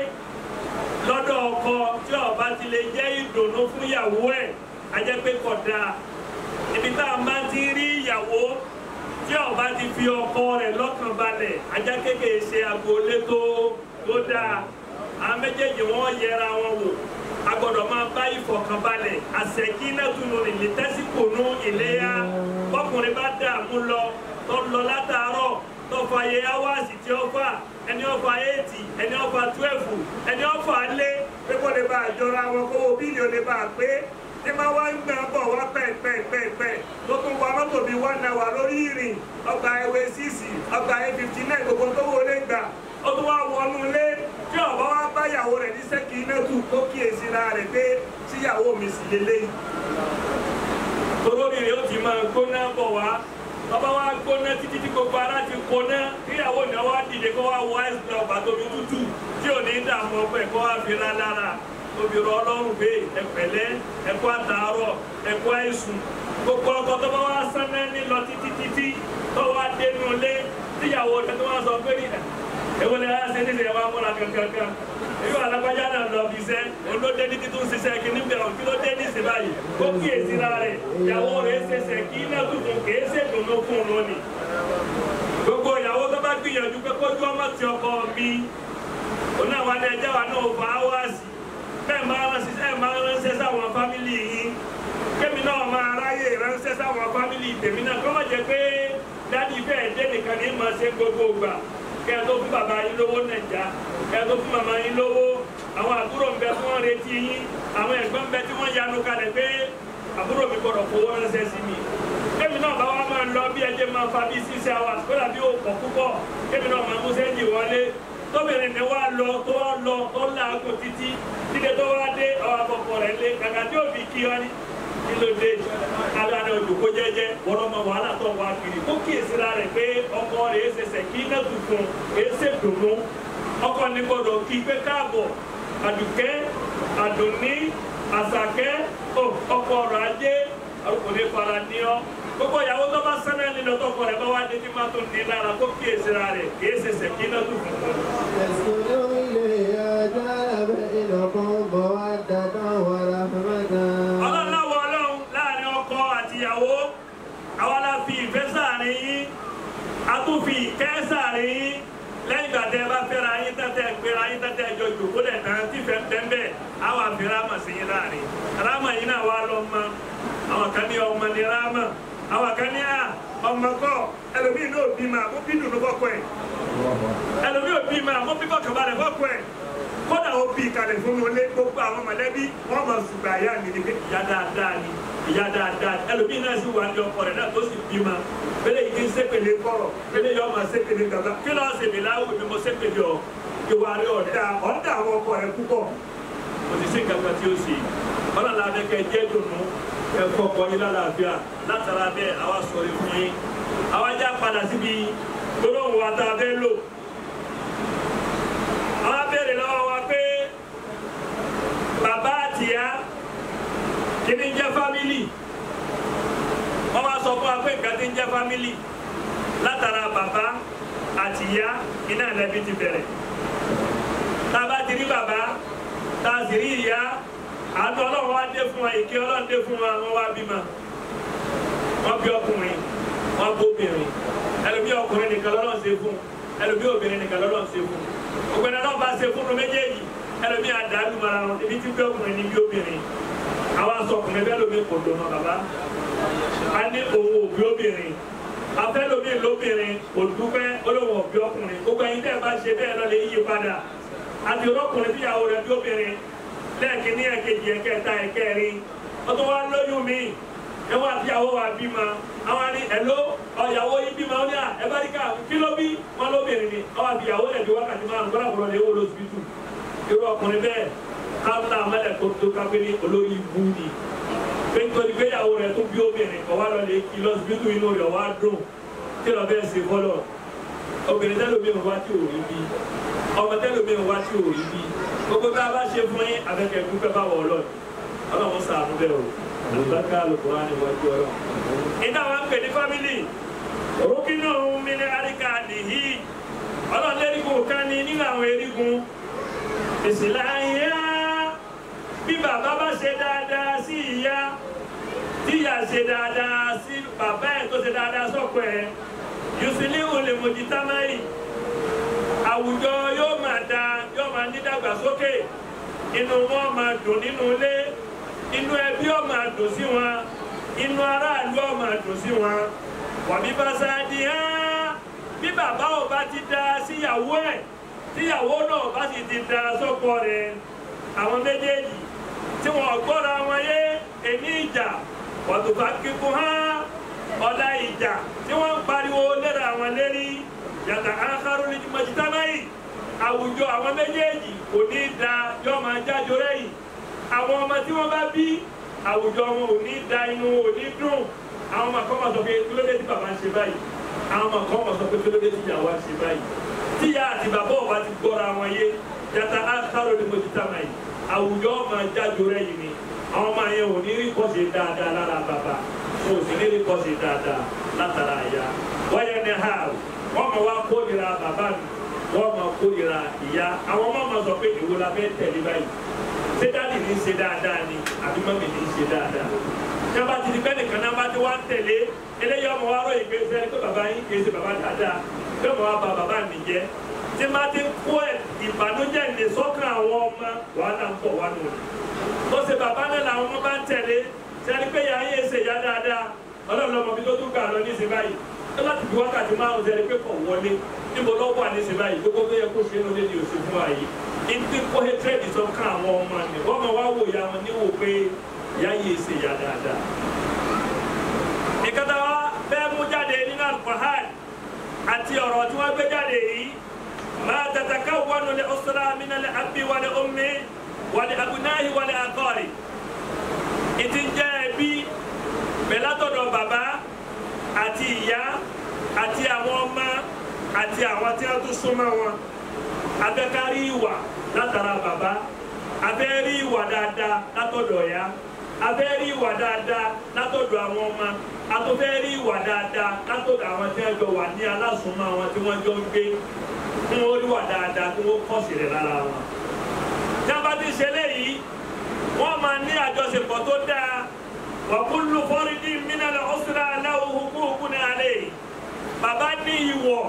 lọ́dọ̀ ọkọ tí ó bá ti lè jẹ́ ìdùnnú fún ìyàwó ẹ̀ a jẹ́ pé kódà ibi tá a máa ti rí ìyàwó tí ó bá ti fi ọkọ rẹ̀ lọ́kàn balẹ̀ ajá kékeré ṣe agboolé tó dáa àwọn méjèèjì wọ́n yẹra wọn wò a gbọ́dọ̀ máa bá ìfọ̀kànbalẹ̀ àṣẹkínátùnú lè tẹsíkò nú ìléyà bọ́kùnrin bá dààmú lọ tó lọ látàárọ̀ tó fa iye áwáàsì tí ó fà ẹni ó fa 8 ẹni ó fa 12 ẹni ó fa lé pé kó lè bá àjọra wọn kó o bílíọ̀ lè bá a pé tí máa wá ń gbà bọ̀ wá pẹ́ẹ́pẹ́ẹ́pẹ́ tó tún wa mọ́tò bíi 1 hour lórí ìrìn ọgbà ẹwẹ́ 6 ọgbà A59 gbogbo tó wọlé gbà ó tún wá wọnú ilé tí ọ̀bá wá bá ìyàwó rẹ̀ ní sẹ́kínátù tó kíyèsí ra rẹ̀ pé síyàwó mi sì lélẹ́yìn. torórí rẹ̀ ó ti máa gbóná bọ̀ wá ọba wa gbóná títí tí gbogbo ara ti gbóná kíyàwó ni wá dìde kó wá wọ ice block àtòmí tútù tí ò ní dààmú ọpẹ kó wá fi rá lára obìnrin ọlọ́run pé ẹ̀pẹ̀lẹ́ ẹ̀kọ́ àtàárọ̀ ẹ̀kọ́ àìsùn gbogbo ọkọ tó bá wá sánná ní lọ títí tó wá dénú lé tíyàwó rẹ̀ tó wá sọ pé èwo lè wá ṣe nílẹ̀ wá múra kankan èyí wà lágbájá náà lọ bí iṣẹ́ olóde ní títún ṣiṣẹ́ kí níbẹ̀ kí ló dé ní ìsìn báyìí ó kíyèsí ra rẹ̀ ìyàwó rẹ̀ ṣẹṣẹ̀ kí iná tuntun kìí ṣèdùnnú fún un lónìí gbogbo ìyàwó tó bá gbìyànjú pé kójú ọmọ ti ọkọ mi òun náà wà ní ẹjẹ́ wa náà fà á wá sí bẹ́ẹ̀ máa ránṣẹ́ sáwọn fámìlì yìí kémi náà máa ráyè ránṣẹ́ sáwọn fámìlì tèmi náà kọ́ mọ̀ jẹ́ pé dádì bẹ́ẹ̀ dé nìkan ní máa ṣe gbogbo gbà kẹ́ ẹ tó fún bàbá yín lówó nàìjà kẹ́ ẹ tó fún màmá yín lówó àwọn àbúrò ń bẹ tí wọ́n retí yín àwọn ẹ̀gbọ́n ń bẹ tí wọ́n yanu kalẹ̀ pé àbúrò mi gbọ́dọ̀ fowó ránṣẹ́ sí mi kémi náà bá wá máa lọ bí ẹjẹ máa fa bí 6 hours kó dàbí òpó púpọ̀ kémi náà máa mú sẹ́ńdì wọlé tóbìnrin ni wá lọ tó láàgùn títí dídé tó wá dé ọwọ́ àkọ́kọ́ rẹ̀ lé kàkà tí òbí kí wá ní kí ló dé aláàrẹ òjòkó jẹ́jẹ́ wọ́lọ́mọ wàhálà tó wá kiri kó kíyèsí ra rẹ̀ pé ọkọ rẹ̀ ṣẹ̀ṣẹ̀ kí iná tuntun èé ṣèdùnnú ọkọ ní gbọ́dọ̀ kí pé káàbọ̀ àdùkẹ́ àdùnní àṣàkẹ́ ọkọ ọrọ̀ ajé kò ní fara ní ọ gbogbo ìyàwó tó bá sẹ́nà nílò tọkọ rẹ̀ bá wá dé tí máa tó ní lára kó kíyèsí ra rẹ̀ èé ṣẹ̀ṣẹ̀ kí iná tuntun.
اسكنوا إليها جعل بينكم مودة ورحمة.
ọlọ́láwọ̀ ọlọ́run láàrin ọkọ àti ìyàwó àwa la fi ìfẹ́ sáàrin yín a tún fi ìkẹ́ sáàrin yín lẹ́yìn ìgbà tẹ́ bá fẹ́ra yín tẹ́tẹ́ gbéra yín tẹ́tẹ́ jọ jòkó lẹ̀ tán tí fẹ́ tẹ́ńbẹ́ àwọn àfi rámà sí yín láàrin rámà yín náà wà lọ́mọ àwọn kan ní ọmọ ní rámà àwọn kan ní ọmọ kọ́ ẹlòmíì náà bí ma mo bí dùnú kọ́kọ́ ẹ̀ ẹlòmíì ò bí ma mo bí kọ́kọ́ balẹ̀ kọ́kọ́ ẹ̀ kódà ó bí ìkàlẹ̀ fún mi lé gbogbo àwọn mọ̀lẹ́bí wọ́n máa ṣùgbọ́n àyà mi ni pé ìyá dáadáa ni ìyá dáadáa ni ẹlòmíì náà sì wà ní ọkọ rẹ̀ náà tó sì bí ma pélé yìí kí n sépèlé kọ̀rọ̀ pélé yìí ọmọ sépèlé gbàgbà kí lọ́ọ́ sèmi láwù mi mo sépèlé ọ ìwà rẹ̀ ọ̀dà àwọn ọkọ rẹ̀ púpọ̀ kò sì sí kankan tí ó sì ọlọ́la abẹ́kẹ́ jẹ́ dùnú ẹ̀kọ́ kọ́ yín lálàáfíà látara bẹ́ẹ̀ àwa sọ̀rọ̀ fún yín àwa já padà síbi gbólóhùn wa tá a fẹ́ lò àwa béèrè lọ́wọ́ wa pé bàbá àtìyá kí ni jẹ́ fámìlì wọ́n wá sọ fún wa pé nǹkan tí ń jẹ́ fámìlì látara bàbá àtìyá iná ẹ̀lẹ́bí ti bẹ̀rẹ̀ tá a bá ti rí bàbá tá a sì rí ìyá àánú ọlọ́run wá dé fún wa ìkẹ́ ọlọ́run dé fún wa wọ́n wá bímọ wọ́n bí ọkùnrin wọ́n bí obìnrin ẹlòmí ọkùnrin nìkan lọ́lọ́run ṣe fún ẹlòmí obìnrin nìkan lọ́lọ́run ṣe fún ògbẹ́ni náà bá ṣe fún un méjèèjì ẹlòmí àdàlù mara wọn ibi tí bí ọkùnrin ní bí obìnrin àwa sọ ọkùnrin bẹ́ẹ̀ lómi kò dùn mọ́ bàbá a ní òun òbí obìnrin afẹ́ lómi lóbìnrin òdúpẹ́ olóhùn òbí ọkùnrin gbogbo ẹ̀yin tẹ́ ẹ bá ṣe bẹ́ẹ̀ lọ lè yí padà àti ọlọ́kùnrin tíyàwó rẹ̀ bí obìnrin lẹ́ẹ̀kínní ẹ̀kejì ẹ̀kẹta ẹ̀kẹrin ó tún wá lóyún mi ẹ̀wọ̀n àtìyàwó wa bímọ àwọn àni ẹ̀ló ọ̀yàwó yìí bímọ ó ní à ẹ̀báríkà kí ló bí wọn lóbìnrin ni àwọn àtìyàwó rẹ̀ bí wákàtí márùn kọ́lá kọ́lá lè wó lóṣìbítù irú ọkùnrin bẹ́ẹ̀ káfíńtà amẹ́lẹ̀ tó kápẹ́ ní olórí ibú ni pé nítorí pé ìyàwó rẹ̀ tó bí obìnrin kọ́ wá lọ lè kí lóṣìbítù inú rẹ̀ wá dùn kí lọ bẹ́ẹ̀ ṣe fọ́lọ̀ obìnrin tẹ́lómìíràn wá tí ò rí bí ọmọ tẹ́lómìíràn wá tí ò rí bí gbogbo bá a bá ṣe fún yín abẹ́kẹ́ dúpẹ́ bá wọ̀ ọlọ́ọ̀ni ọlọ́run ṣàánú bẹ́ẹ̀ o àlùbáríkà Al-Qur'an ni wọ́n jọ ọlọ́run. ìdá wa ń pè ní fámìlì rúkínú mi ní àríkà nìyí ọlọ́run lẹ́rìgùn kan ní nínú àwọn erigun ìsìlá ìyá bí bàbá bá ṣe dáadáa sí ìyá tíyà ṣe dáadáa sí bàbá ẹ̀ tó ṣe dáadáa sọ́kọ ẹ̀ yusili olè mojì támáyì àwùjọ yóò máa da yóò máa ní dàgbàsókè inú wọn máa dùn nínú ilé inú ẹbí ó máa dùn sí wọn inú aráàlú ó máa dùn sí wọn wàbí fasadi hàn bí bàbá ò bá ti da síyàwó ẹ̀ tíyàwó náà bá sì ti da sọ́kọ rẹ̀ àwọn méjèèjì tí wọn gbọ́ra wọn yé èmi ìjà wàtúfà kíkún hàn ọ̀la ìjà tí wọ́n ń pariwo lẹ́rọ àwọn lérí yàtà àkàrò ní mọ̀jítàmáyì àwùjọ àwọn méjèèjì kò ní da yọ máa jájọ rẹ́yìn àwọn ọmọ tí wọ́n bá bí àwùjọ wọn ò ní da inú ò ní dùn àwọn ọmọ kan máa sọ pé kílódé tí bàbá ń ṣe báyìí àwọn ọmọ kan máa sọ pé kílódé tí ìyàwó ń ṣe báyìí tíyà àti bàbá ọba ti gbọ́ra wọn yé yàtà àkàrò ní mọ̀jítàmáyì àwùjọ máa jájọ rẹ́yìn ni àwọn ọmọ yẹn ò ní rí kọ́sẹ̀ dáadáa lára bàbá o sì ní rí kọ́sì dáadáa látara ìyá wáyé ní ha wọ́n máa wá kórìíra bàbá mi wọ́n máa kórìíra ìyá àwọn ọmọ máa sọ pé ìwo la fẹ́ tẹ̀lé báyìí ṣé dáàdì ní í ṣe dáadáa ni àbí mọ́mì ní í ṣe dáadáa tí wọ́n bá ti di pẹ́ nìkan náà bá ti wá ń tẹ̀lé eléyìí ọmọ wa rọ ìgbésẹ̀ pé bàbá yín kì í ṣe bàbá dáadáa pé ọmọ wa ba bàbá mi jẹ́ tí má ti kó ìbànújẹ́ ìlè sọ́kàn àwọn ọmọ wàhálà ń bọ̀ wá nù ó ṣe bàbá náà làwọn ọmọ bá ń tẹ̀lé sẹ́ni pé yàrá yẹn ṣe yá dáadáa ọlọ́run ọmọ bí tó tún gbà lọ ní ìsìn báyìí tó láti fi wákàtí márùn sẹ́ni pé kò wọlé níbo lọ́ wà ní ìsìn báyìí gbogbo tó yẹ kó ṣe ló lé ní òsì fún wa yìí ní kó hétrẹ́dì sọ ká àwọn ọmọ ni wọ́n máa wá wò ya wọn níwò pé yàrá yẹn ṣe yá dáadáa. ìkàtà wa bẹ́ẹ̀ mú jáde nínú Al-Qur'an àti ọ̀rọ̀ tí wọ́n gbé jáde yìí máa tàtàkà wọnú lè usra min al-abi wal ummi wal abna'i wal aqari ìtì jẹ́ ẹbí bẹ̀látọ̀dọ̀ bàbá àti ìyá àti àwọn ọmọ àti àwọn tí wọ́n tún súnmọ́ wọn abẹ́kárí ìwà látara bàbá abẹ́rí ìwà dáadáa látọ̀dọ̀ ìyá abẹ́rí ìwà dáadáa látọ̀dọ̀ àwọn ọmọ atọ́fẹ́rí ìwà dáadáa látọ̀dọ̀ àwọn tí wọ́n jọ wà ní alásùnmọ́ àwọn tí wọ́n jọ ń gbé fún oríwà dáadáa tí wọ́n kọ́ sílẹ̀ lára wọn. tí wọ́n bá ti ṣe léyìí wọ́n máa ní àjọṣepọ̀ tó dáa wa kullu faridin minal usra lahu huququn alayhi bàbá ní ìwọ̀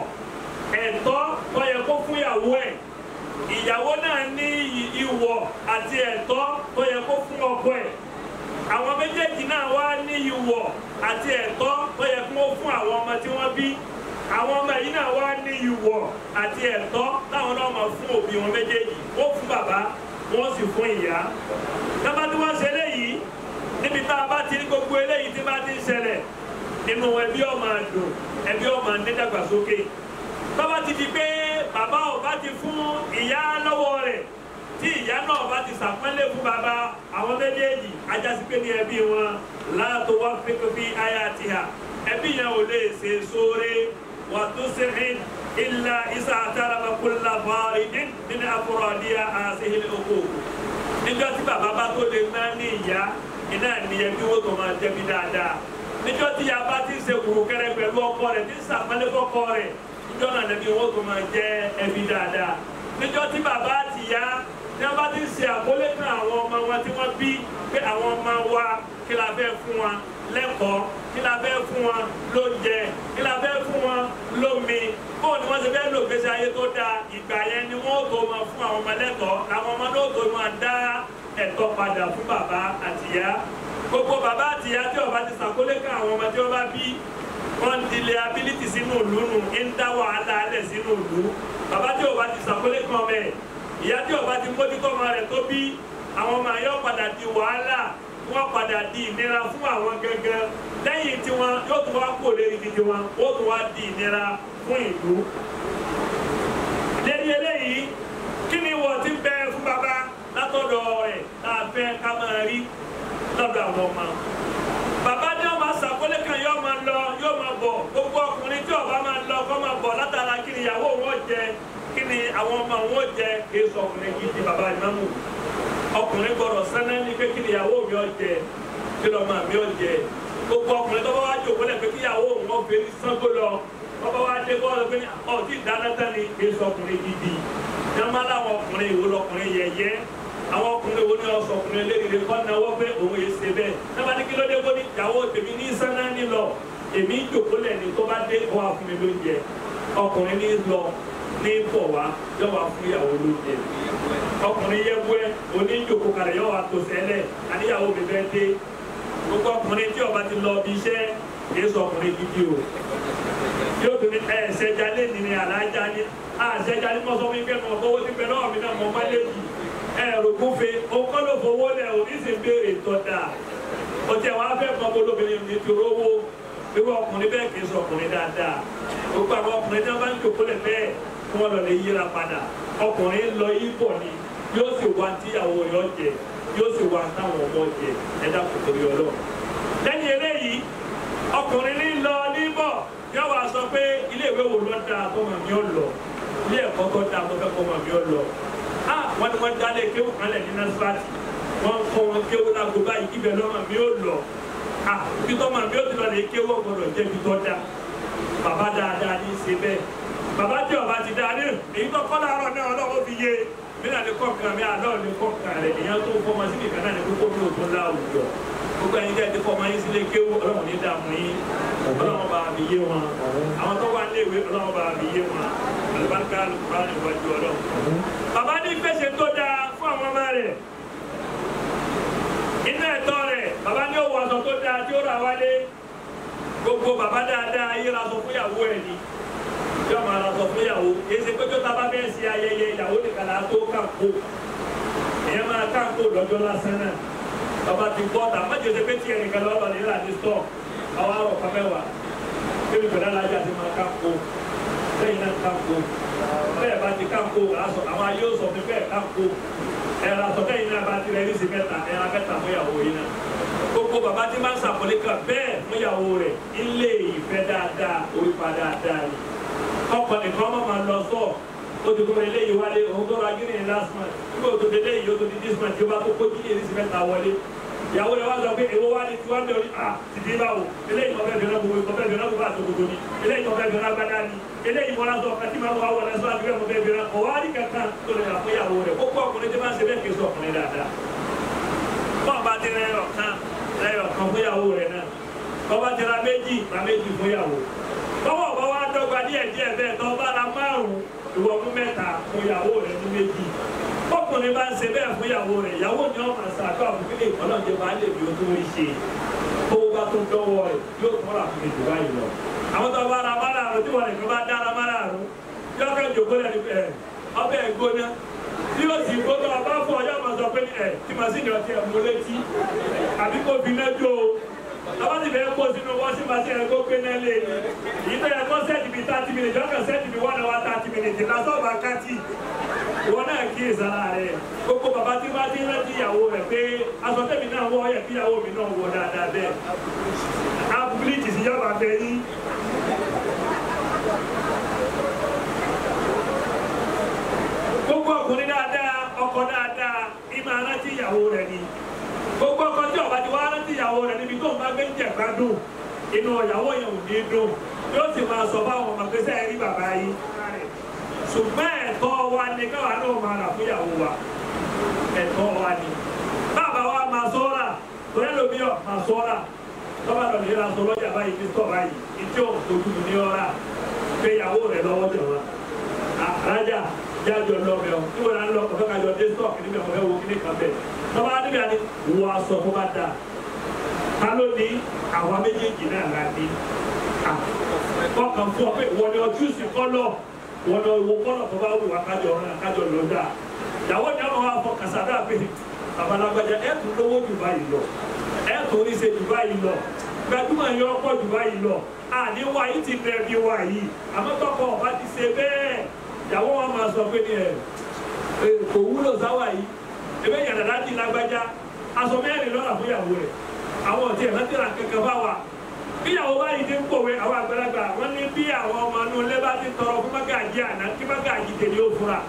ẹ̀tọ́ tó yẹ kó fún ìyàwó ẹ̀ ìyàwó náà ní ìwọ̀ àti ẹ̀tọ́ tó yẹ kó fún ọkọ ẹ̀ àwọn méjèèjì náà wá ní ìwọ̀ àti ẹ̀tọ́ tó yẹ kó fún àwọn ọmọ tí wọ́n bí àwọn ọmọ yìí náà wá ní ìwọ̀ àti ẹ̀tọ́ táwọn náà máa fún òbí wọn méjèèjì ó fún bàbá wọ́n sì fún ìyá tábà tí wọ́n ṣe léyìí níbi tá a bá ti rí gbogbo eléyìí tí bá ti ń ṣẹlẹ̀ nínú ẹbí ó máa dùn ẹbí ó máa ní dàgbàsókè tábà ti di pé bàbá ò bá ti fún ìyá lọ́wọ́ rẹ̀ tí ìyá náà bá ti ṣàpọ́nlé fún bàbá àwọn méjèèjì ajásí pé ní ẹbí wọn láàtò wá fi aya ti hà ẹbí yẹn ò lè ṣe sóore wà tó sẹ́yìn ilà isa àtàràbà kulla faridin nínú afuradiya àṣehìn okòòkò níjọ́ tí bàbá bá tó lè ná ní ìyá iná nìyẹn bí wọ́n tó máa jẹ́bi dáadáa níjọ́ tí ìyá bá ti ṣe kùrùkẹrẹ pẹ̀lú ọkọ rẹ̀ tí ń ṣàpọ́nlé fọ́kọ rẹ̀ níjọ́ náà lẹ́bi wọ́n tó máa jẹ́ ẹbí dáadáa níjọ́ tí bàbá àti ìyá ní wọ́n bá ti ṣe àkólé fún àwọn ọmọ wọn tí wọ́n bí pé àwọn ọmọ wa kí la fẹ́ fún wa lẹ́kọ̀ọ́ kí la fẹ́ fún wa lóúnjẹ kí la fẹ́ fún wa lómi bó ni wọ́n ṣe fẹ́ lò gbèsè ayé tó dáa ìgbà yẹn ni wọ́n tó máa fún àwọn ọmọ lẹ́kọ̀ọ́ àwọn ọmọ náà tó máa dá ẹ̀tọ́ padà fún bàbá àti ìyá gbogbo bàbá àti ìyá tí ó bá ti ṣàkólé kan àwọn ọmọ tí wọ́n bá bí wọ́n di liability sínú ìlú nù ń dá wàhálà alẹ̀ sínú ìlú bàbá tí ó bá ti ṣàkólé kan ọmọ ẹ̀ ìyá tí ó bá ti mójútó ọmọ rẹ̀ tó bí àwọn ọmọ yóò padà di wàhálà wọ́n padà di ìnira fún àwọn gangan lẹ́yìn tí wọ́n yóò tún wá kó lérí gidi wọn ó tún wá di ìnira fún ìlú. lẹ́yìn eléyìí kí ni wọ́n ti bẹ fún bàbá látọ̀dọ̀ rẹ̀ tá a fẹ́ ká máa rí lọ́dọ̀ àwọn ọmọ. bàbá ní ọmọ àṣàkólé kan yóò máa lọ yóò máa bọ̀ gbogbo ọkùnrin tí ó bá máa lọ kó máa bọ̀ látara kí ni ìyàwó wọn jẹ kí ni àwọn ọmọ wọn jẹ kí n sọ ọkùnrin gidi bàbá ìmáàmù. ọkùnrin gbọ́dọ̀ sẹ́nẹ́ ní pé kí ni ìyàwó mi ó jẹ kí lọ́mọ mi ó jẹ gbogbo ọkùnrin tó bá wá jòkó lẹ̀ pé kí ìyàwó wọn fi Ṣàngó lọ wọ́n bá wá dé bọ́ọ̀lù pé ọtí ìdánátán ni kí n sọ ọkùnrin gidi yàrá láwọn ọkùnrin ìwò lọkùnrin yẹyẹ àwọn ọkùnrin wo ni ọsọ ọkùnrin léríire kọ́ náwó pé òun yìí ṣe bẹ́ẹ̀ náà ní kí ló dé kó ní ìyàwó tèmi ní sẹ́nà nílọ èmi ń jòkó lẹ̀ ní tó bá dé wá fún mi lóúnjẹ ọkùnrin ní lọ ní bọ̀ wá yọ wá fún ìyàwó lóúnjẹ ọkùnrin yẹ wẹ́ òní ń jòkó kalẹ̀ yọ wá tó sẹ́lẹ̀ àníyàwó mi fẹ́ dé gbogbo ọkùnrin tí ó bá ti lọ bí iṣẹ́ kì í sọ ọkùnrin gidi o yóò tún ní ẹ̀ẹ́sẹ̀já lé ní alájà ní àṣẹjá ní mọ́sọ́ mi fẹ́ mọ́ owó ti fẹ́ lọ́wọ́ mi náà mọ́ mọ́lẹ́jì ẹ̀rù gúnfe òun ló fowó lẹ̀ òní sì ń béèrè tọ́da ọtí àwọn afẹ́ kan bó lóbìnrin ní ti rówó wíwọ́ ọkùnrin bẹ́ẹ̀ kì í sọ ọkùnrin dáadáa gbogbo àwọn ọkùnrin tí wọ́n bá ń jòkó lẹ̀ bẹ́ẹ̀ kí wọ́n lọ lè yíra padà ọkùnrin lọ yíbọ̀ ni yóò sì wá tíyàwó yọ jẹ yóò sì wá táwọn ọmọ jẹ ẹ̀dá kòkòrò yọ lọ. lẹ́yìn eléyìí ọkùnrin ní lọ níbọ̀ yóò wá sọ pé ilé ìwé wo ló dáa kọ́mọ mi ó lọ ilé ẹ̀kọ́ tó dáa tó fẹ́ kọ́mọ mi ó lọ. wọ́n ní wọ́n dálé kéwù kanlẹ̀ ní nasirati wọ́n kọ́ wọn kéwù lágbo báyìí ibẹ̀ lọ́mọ mi ó lọ. ibi tó mọ̀ mi ó ti lọ lè kéwù ọ̀gbọ̀dọ̀ jẹ́ ibi tó dáa bàbá dáadáa ní í ṣe bẹ́ẹ̀ bàbá tí ọba ti dáa ní èyí tó kọ́ láàárọ̀ náà ọlọ́wọ́ fi yé mi náà ní kọ́kàn mi àlọ́ ní kọ́kàn rẹ̀ èèyàn tó fọmọ sí nìkan náà ní kókó mi ò tún láwùjọ gbogbo ẹ̀yin tẹ́ ti fọmọ yín sílé kéwù ọlọ́run ní dààmú yín ọlọ́run bá mi yé wọn àwọn tó wà nílé ìwé ọlọ́run bá mi yé wọn àlùbáríkà alùpùpù níwájú ọlọ́run. bàbá ní gbèsè tó dáa fún àwọn ọmọ rẹ̀ iná ẹ̀tọ́ rẹ̀ bàbá ní òwò aṣọ tó dáa tí ó rà wálé gbogbo bàbá dáadáa yé ra sọ fún ìyàwó ẹ̀ ni yóò máa ra sọ fún ìyàwó èyí ṣe pé tó ta bá bẹ́ẹ̀ ṣe ayẹyẹ ìyàwó nìkan là á tó kàǹkó èèyàn máa kàǹkó lọ́jọ́ lásán náà bàbá ti bọ́ ọ̀tà má jẹ́ pé tí ẹnìkan lọ́wọ́ nílà ní stọ̀ àwọn àrò kan mẹ́wàá bébí pẹ̀lú alájà ti máa kàǹkó lẹ́yìn náà kàǹkó bẹ́ẹ̀ bá ti kàǹkó àwọn ayé ó sọ fún bẹ́ẹ̀ kàǹkó ẹ̀rọ àtọ̀tẹ́ yìí náà bá ti rẹ̀ rísì mẹ́ta ẹ̀rọ mẹ́ta fún ìyàwó yìí náà gbogbo bàbá tí máa ń sàpọ̀lé kan bẹ́ẹ̀ fún ìyàwó rẹ̀ ilé ìfẹ́ dáadáa orípa dáadáa ni ọkọ̀ nìkan ọmọ máa lọ sọ ó ti kúrò eléyìí wálé òun tó ra gírí ní last month nígbà tó dé eléyìí ó tó di this month tí ó bá tó kó jíjìn rísì mẹ́ta wọlé ìyàwó rẹ̀ wá sọ pé èwo wá ní tí wọ́n bẹ̀rù títí báwo eléyìí tó fẹ́ bẹ̀rẹ̀ gbogbo ìkọ̀fẹ́ bẹ̀rẹ̀ gbogbo àtòkòtò ni eléyìí tó fẹ́ bẹ̀rẹ̀ agbádá ni eléyìí mọ́lá sọ ọ̀kan tí máa wà wọlé sọ àti bẹ́ẹ̀ mo fẹ́ bẹ̀rẹ̀ ọ̀wárí kankan tó lè rà fún ìyàwó rẹ̀ kókó ọkùnrin tí máa ń ṣe bẹ́ẹ̀ kì í sọ ọkùnrin dáadáa bọ́ọ̀ bá ti lẹ́yọ̀ kan fún ìyàwó rẹ̀ náà bọ́ọ̀ bá ti ra méjì fún ìyàwó bọ́wọ́ bá wá dọ́gba díẹ̀ bẹ́ẹ̀ tó bá ra márùn-ún ìwọ mú mẹ́ta fún ìyàwó rẹ̀ ní méjì ọkùnrin bá ń ṣe bẹ́ẹ̀ fún ìyàwó rẹ̀ ìyàwó ni wọ́n máa ṣàdó àbúkílẹ̀ ìkọlọ́jẹ bá lè bí o tó rí ṣe tó bá tó dọ́wọ́ rẹ̀ yóò tún rà fún ìdúrà yìí lọ. àwọn tó bá ra márààrún tí wọ́n lè fi bá dára márààrún yóò kẹ́ jòkó lẹ́nu ọbẹ̀ gbóná tí ó sì gbóná ọba fún ọjọ́ máa sọ pé tí màsíìnì ọtí ẹ̀ mú létí àbí kò fi náà jó o àwọn ti bẹ̀rẹ̀ kó sínú wọ́n sí màsí ẹ̀ kó gbé náà lé yìí tó yẹ kó sẹ́ẹ̀tì bíi 30 minutes ọkàn sẹ́ẹ̀tì bíi 1 hour 30 minutes lásọ̀bà kátì wọn náà kí ìsára rẹ̀ gbogbo bàbá tí bá ti rántí ìyàwó rẹ̀ pé aṣọ tẹ̀mí náà wọ́ yẹ kí ìyàwó mi náà wọ dáadáa bẹ́ẹ̀ abúlíìtì sí yàrá bẹ́ẹ̀ ní. gbogbo ọkùnrin dáadáa ọkọ dáadáa ìmọ̀ arántí ìyàwó rẹ̀ ni gbogbo ọkọ tí ọba ti wá rántí ìyàwó rẹ̀ níbi tó ń bá gbé ń jẹ̀ gbádùn inú ìyàwó yẹn ò ní dùn yóò sì máa sọ fáwọn ọmọ pé sẹ́yìn rí bàbá yìí ṣùgbọ́n ẹ̀tọ́ wa ni káwa náà máa rà fún ìyàwó wa ẹ̀tọ́ wa ni bàbá wa máa sọ́ra tọ́lẹ́ lómi ọ̀ máa sọ́ra tọ́ba lọ lè ra sọ lọ́jà báyìí ní sọ̀ báyìí ìjọ ojú ní ọ̀rá pé ìyàwó rẹ̀ lọ́wọ́ jọ̀ wá àrájà jájọ lọ́bẹ̀ ọ̀ tí wọ́n náà lọ ọ̀fẹ́ kájọ dé stọ̀k níbi ọ̀fẹ́ wo kíní kan bẹ̀ tọ́ba níbi àní wọ aṣọ fún bá dáa ta ló ní àwa méjèèjì náà la ní ọkàn fún ọ pé wọ́n ní ọtún sí kọ́lọ̀ wọn lọ wo kọ́nà tó bá wù wá kájọ lọ dà ìyàwó ni àwọn wà fọ kàsádà pé babalágbájá ẹ̀ tún lówó jù báyìí lọ ẹ̀ tún rí ṣe jù báyìí lọ gbajúmọ̀ yọ ọkọ̀ jù báyìí lọ àníwá yìí ti bẹ̀rẹ̀ bí wà yìí àmọ́ tọkọ ọba ti ṣe bẹ́ẹ̀ ìyàwó wọn máa sọ pé ní kò wúlò sáwà yìí ebe yàrá láti lágbájá aṣọ mẹ́rin lọ́la fún ìyàwó rẹ̀ àwọn ọ̀tí ẹ̀ láti ra kankan bá wa bí ìyàwó báyìí ti ń pòwe àwọn àgbàlagbà wọn ní bí àwọn ọmọ inú ilé bá ti tọrọ fún mágàjí àná kí mágàjí tèmi ó fura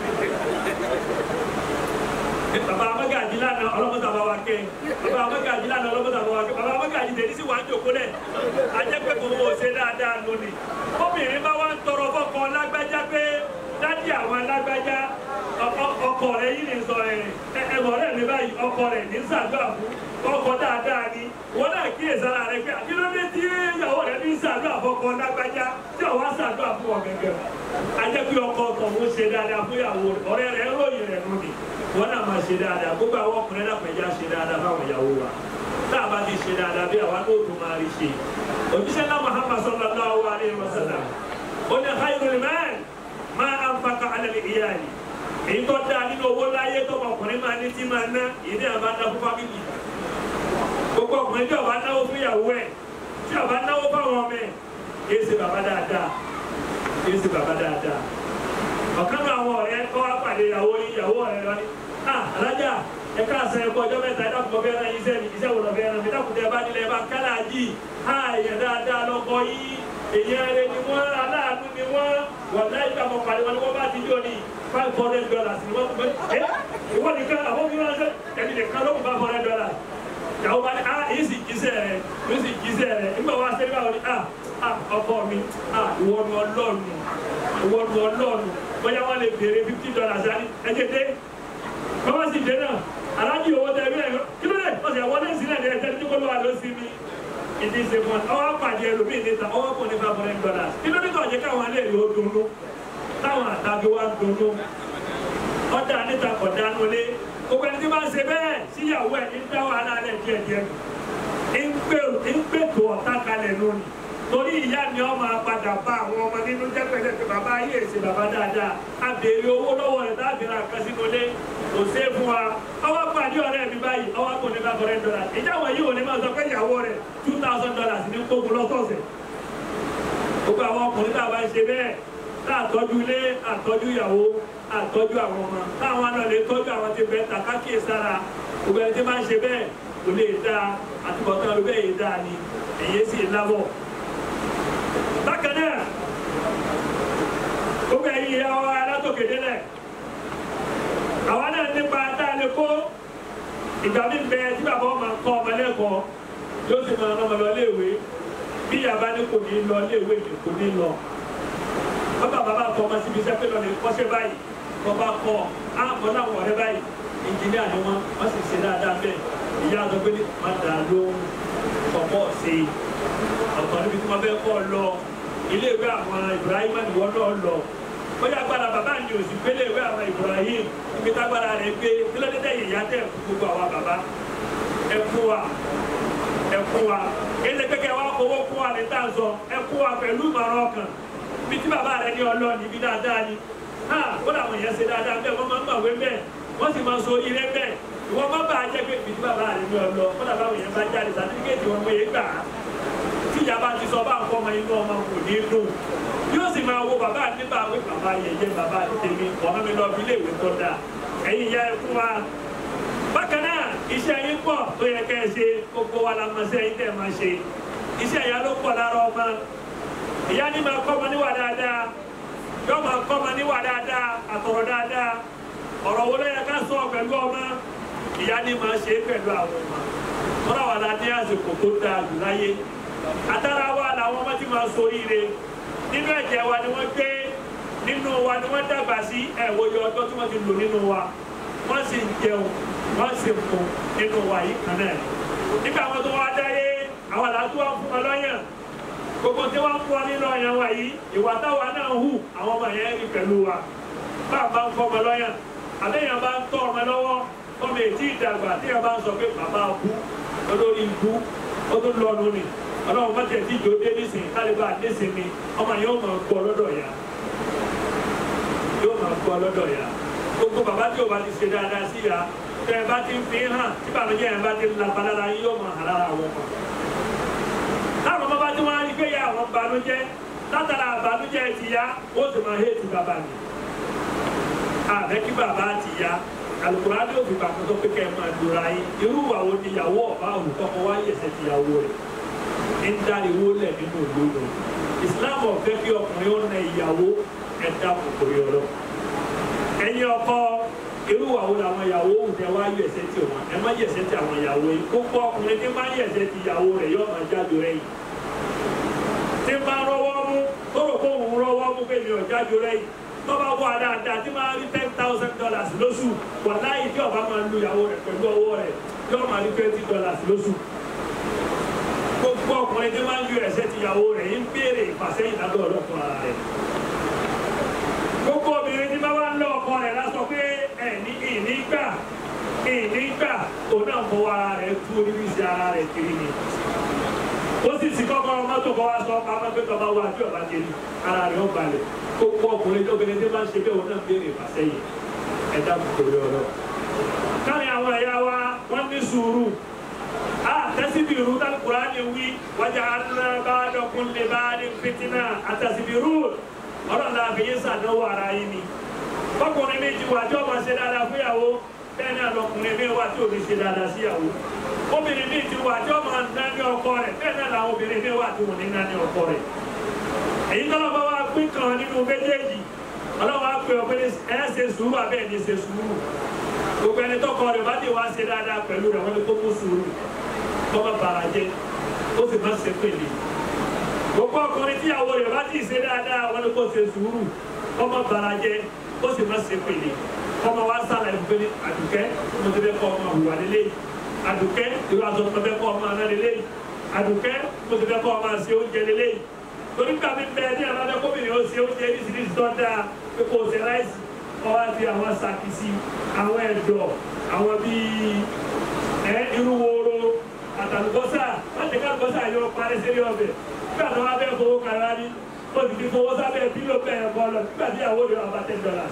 bàbá mágàjí lánàá ọlọ́mọdé àbáwá kẹ́ bàbá mágàjí lánàá ọlọ́mọdé àbáwá kẹ́ bàbá mágàjí tèmi sì wà ń jòkó lẹ̀ ajẹ́pẹ́ gbogbo ṣe dáadáa lónìí obìnrin bá wá ń tọrọ fọ́kọ lágbájá pé dádì àwọn alágbájá ọkọ rẹ yìí ní sọ ẹ̀mọ̀ rẹ̀ ní báyìí ọkọ rẹ̀ ní ṣàdúrà fún ọkọ dáadáa ni wọn náà kíyèsára rẹ pé àkílódé tí ìyàwó rẹ ní ṣàdúrà fọ́kọ lágbájá tí ọwọ́ ṣàdúrà fún ọ gẹ́gẹ́ ajẹ́pẹ́ ọkọ tọ̀hún ṣe dáadáa fún ìyàwó rẹ ọ̀rẹ́ rẹ ròyìn rẹ nù ni wọn náà máa ṣe dáadáa gbogbo àwọn ọkùnrin náà pẹ̀já ṣe dáadáa fáwọn ìyàwó wa tá a bá ti ṣe dáadáa bí àwa tó tún máa rí ṣe òjíṣẹ́ náà Muhammad sallallahu alaihi wasallam ó ní khairul mal ma anfaqa ala al-iyali èyí tó dáa nínú owó láyé tó ọkùnrin máa ní tí máa ná ìdí àbá ná fún fámìlì gbogbo ọkùnrin tí ọba náwó fún ìyàwó ẹ̀ tí ọba náwó fáwọn ọmọ ẹ̀ kìí ṣe bàbá dáadáa kìí ṣe bàbá dáadáa ọ̀kan náà àwọn ọ̀rẹ́ kọ́ wá pàdé ìyàwó rẹ̀ lọ ní alájà ẹ̀ka àṣẹ ẹ̀kọ́ ọjọ́ mẹ́ta ẹ̀dàkùn ọbẹ̀ ẹ̀rọ iṣẹ́ wò lọ́bẹ̀ ẹ̀rọ ìdàkùn bá nílẹ̀ bá kálá jì èèyàn dáadáa lọ́kọ yìí èèyàn rẹ̀ ni wọ́n aláàánú ni wọ́n wọ̀ láì gbà mọ́ pàdé wọn ni wọ́n bá ti jọ ní $500 ni wọ́n gbé ìwọ́n nìkan àwọn bí wọ́n ṣe ẹni nìkan ló kù $500 ìyàwó bá ní èyí sì jíṣẹ́ rẹ̀ nígbà wá sẹ́yìn báwọn ní ọkọ mi ìwọ́nu ọlọ́ọ̀nù bóyá wọ́n lè béèrè $50 sáré ẹ̀jẹ̀ dé bàbá sì dé náà aláàjì owó tẹ ẹgbẹ́ ẹ̀rọ kí ló dé ọ̀sẹ̀ wọlé sílẹ̀ ní ẹ̀jẹ̀ tí kò lọ́wọ́ ló sí mi ìdí ìṣe fún ọ ọwọ́ pàdé ẹlòmíì níta ọwọ́ kò ní $500 kí ló dé tó ọ̀jẹ̀ káwọn alẹ́ rí ó dunnú táwọn àtàbí wa ń dunnú ọ̀dà níta kọ̀dá nulẹ̀ gbogbo ẹni tí wọ́n ṣe bẹ́ẹ̀ síyàwó ẹ̀ ń dá wàhálà rẹ̀ díẹ̀díẹ̀ ń pètò ọ̀tá kalẹ̀ lónìí torí ìyá mi ọmọ apàdà bá àwọn ọmọ nínú jẹ́pẹ̀lẹ̀ pé bàbá yìí èsì bàbá dáadáa a béèrè owó lọ́wọ́ rẹ̀ dábìrà kan sínú ilé kò sé fún wa ọwọ́ pàdé ọ̀rẹ́ mi báyìí ọwọ́ kò ní $500 ìjà wọ̀nyí ò ní máa sọ pé ìyàwó rẹ̀ $2,000 ní kókó lọ́sọ̀ọ̀sẹ̀ gbogbo àwọn ọkùnrin tá a bá ń ṣe bẹ́ẹ̀ tá a tọ́jú ilé àtọ́jú ìyàwó àtọ́jú àwọn ọmọ táwọn náà lè tọ́jú àwọn ti bẹ́ẹ̀ tàkákìí sára gbogbo ẹni tí máa ń ṣe bẹ́ẹ̀ kò lè dáa àtúbọ̀tán ló bẹ́ẹ̀ yìí dáa ni èyí sì lábọ̀ bákan náà gbogbo ẹ̀yin ìyá wa alátòkè délẹ̀ àwa náà nípa tá a lè kó ìgbà mi bẹ tí bàbá ọmọ kọ́ ọmọ lẹ́kọ̀ọ́ yóò sì máa ọmọ lọ léèwé bí yàrá ní kò ní lọ léèwé ní kò ní lọ bàbá kọ́ ọmọ síbi iṣẹ́ pé lọ lè kọ́ṣẹ́ báyìí kọ́ bá kọ́ àmọ́ láwọn ọ̀rẹ́ báyìí ìjìnlẹ̀ ni wọ́n sì ṣe dáadáa bẹ́ẹ̀ ìyá àgbẹ̀ pé ní máa dà lóhùn ọ̀pọ̀ sí ọ̀tọ̀ níbi tí wọ́n fẹ́ kọ́ lọ iléèwé àwọn Ibrahim ni wọ́n náà lọ bóyá agbára bàbá ni òsì pé iléèwé àwọn Ibrahim níbi tágbára rẹ̀ gbé kílódé ìyá tẹ̀ gbogbo àwọn bàbá ẹ fún wa kéde kékeré wa owó fún wa ní tàǹsọ ẹ fún wa pẹ̀lú ìmọ̀ràn ọkàn bí tí bàbá rẹ̀ ní ọlọ́ọ̀ni bí dáadáa ni kó làwọn èèyàn ṣe dáadáa bẹ́ẹ̀ wọ́n máa ń gbàwé bẹ́ẹ̀ wọ́n sì máa so ire bẹ́ẹ̀ ìwọ́n má bàa jẹ́ pé bí tí bàbá rẹ̀ ní ọlọ́ kó làwọn èèyàn bá jáde sàtífíkẹ́tì wọn mọ̀ yé gbà á tíjà bá ti sọ bá ń kọ́ ọmọ inú ọmọ kò ní dùn yóò sì máa wo bàbá nígbà pé bàbá yẹyẹ bàbá tèmi ọmọ mi lọ bí iléèwé tó dáa ẹ̀yin ìyá ẹ fún wa bákan náà iṣẹ́ yín pọ̀ tó yẹ kẹ́ ẹ ṣe gbogbo wa la mọ̀ sí ẹ̀yin tẹ́ ẹ máa ṣe iṣẹ́ ìyá ló pọ̀ lára ọmọ ìyá ní máa kọ́ ọmọ níwà dáadáa yóò máa kọ́ ọmọ níwà dáadáa àtọ̀rọ̀ dáadáa ọ̀rọ̀ wo ló yẹ ká sọ pẹ̀lú ọmọ ìyá ní máa ṣe pẹ̀lú àwọn ọmọ tọ́lá wà láti àsìkò tó dáa jù láyé àtàrà wa làwọn ọmọ tí máa so ire nínú ẹ̀jẹ̀ wa ni wọ́n gbé nínú wa ni wọ́n dàgbà sí ẹ̀wòye ọjọ́ tí wọ́n ti lò nínú wa wọ́n sì ń jẹun wọ́n sì ń mu nínú wa yìí kan náà nígbà wọn tó wá dáyé àwọn àlàtú wa fún wọn lọ́yàn gbogbo tí wọ́n fún wa nínú ọ̀yàn wa yìí ìwà táwa náà hù àwọn ọmọ yẹn rí pẹ̀lú wa bá a bá ń fọ́ ọmọ lọ́yàn àbẹ́yàn bá ń tọ́ ọmọ lọ́wọ́ ọmọ ètí ìdàgbà tí yẹn bá ń sọ pé bàbá bú olórí ibú ó tún lọ́nu ni ọlọ́run má tẹ̀ tí ìjọ dé nísìnyí kálíbà nísìnyí ọmọ yẹn ó mọ̀ gbọ́ lọ́dọ̀ ya gbọ́ lọ́dọ̀ ya gbogbo bàbá tí o bá ti ṣe dáadáa sí ya tẹ ẹ bá ti fi hàn tí bàbájẹ́ yẹn bá ti lapa lára yín yóò máa hàn lára àwọn ọmọ. táwọn ọmọ bá tí wọ́n á rí pé ya àwọn banújẹ́ látara àbánújẹ́ ti ya ó sì máa hẹ́ẹ̀tì bàbá mi. àbẹ́ kí bàbá ti ya Al-Qur'ani ó fi bàtọ́ tó pé kẹ́ ẹ máa dúra yín irú àwọn ìyàwó ọ̀bá òrùkọ́kọ́ wá yẹ̀sẹ̀ ti ìyàwó rẹ̀ ń dáriwó lẹ̀ nínú òlóòdò. Islam ọ̀fẹ́ kí ọkùnrin ó na ìyàwó ẹ̀dá kòkòrò ọ̀rọ̀. ẹ̀yin ọkọ irú àwọn làwọn ìyàwó òǹtẹ̀ wá yẹ̀sẹ̀ ti wọn ẹ má yẹ̀sẹ̀ ti àwọn ìyàwó yìí kókó ọkùnrin tí má yẹ̀sẹ̀ ti ìyàwó rẹ̀ yóò máa jáde rẹ̀ yìí. tí bá rọwọ́ mú tó rò pé òun rọwọ́ mú pé mi ò jáde rẹ̀ yìí tó bá wọ dáadáa tí máa rí $10,000 lóṣù wà láyé tí ọba máa lu ìyàwó rẹ̀ pẹ̀lú ọwọ́ rẹ̀ tí ó máa rí $20 lóṣù. gbogbo ọkùnrin tí máa ń yọ ẹsẹ̀ ti ìyàwó rẹ̀ ń béèrè ìfàsẹ́yìn lábẹ́ ọlọ́kùn ara rẹ̀. gbogbo obìnrin tí máa ń lọ ọkọ rẹ̀ lásọ pé ìní gbà òun náà fọwọ́ ara rẹ̀ tú oríṣi ara rẹ̀ kiri ni. ó sì sì kọ́kọ́ mọ́tò kọ́ wá sọ pamọ́ pé tọ́ba wá tí ọba kiri ara rẹ̀ ó balẹ̀. gbogbo ọkùnrin tó gbẹdẹ tí máa ń ṣe bẹ́ẹ̀ òun náà béèrè ìfàsẹ́yìn ẹ̀dá kòkòrò ọ̀rọ̀. káàrin àwọn ẹ̀yà wa wọ́n ní sùúrù tasibiru tal Qur'ani wi waja'alna ba'dakum li ba'din fitna atasibirun ọlọ́run la fi yé sàdánwò ara yín ni ọkùnrin méjì wà tí ọmọ ṣe dáadáa fún ìyàwó bẹ́ẹ̀ náà lọkùnrin mi wà tí ò ní ṣe dáadáa sí ìyàwó obìnrin méjì wà tí ọmọ ná ní ọkọ rẹ̀ bẹ́ẹ̀ náà làwọn obìnrin mi wà tí ò ní ná ní ọkọ rẹ̀ èyí tó lọ́wọ́ wa pín kan nínú méjèèjì ọlọ́run á pè ọ́ pé ẹ ṣe sùúrù abẹ́ẹ̀ ní ṣe sùúrù gbogbo ẹni tọkọ rẹ̀ bá dé wá ṣe dáadáa pẹ̀lú rẹ̀ wọ́n ní kó mú sùúrù kọ́mọ barajẹ́ ó sì máa ṣe pèlè gbogbo ọkùnrin tíyàwó rẹ̀ bá ti ṣe dáadáa wọn ni kò ṣe sùúrù kọ́mọ barajẹ́ ó sì máa ṣe pèlè kọ́mọ wá sálà ìfúnpẹ́ ní Àdùkẹ́ mo ti fẹ́ kọ́ ọmọ àwùwà lélẹ̀ Àdùkẹ́ irú aṣọ tó fẹ́ kọ́ ọmọ àná lélẹ̀ Àdùkẹ́ mo ti fẹ́ kọ́ ọmọ àṣẹ oúnjẹ lélẹ̀ torí gbàgbé bẹ́ẹ̀ ní àbájá gómìnà ó ṣe oúnjẹ ní ìsiníṣi tó dáa pé kò ṣe ráìsì kọ́ wá fi àwọn sàkísì àwọn ẹ̀dọ̀ àwọn bíi irú wóró àtàlùbọ́sà wọ́n ti ká àlùbọ́sà yọ parí sílé ọbẹ̀ nígbà tó wá bẹ́ẹ̀ fowó kan rárá ní ó sì fi fowó sábẹ́ bílò bẹ́ẹ̀ bọ́ lọ nígbà tí ìyàwó rẹ̀ wà bá $10.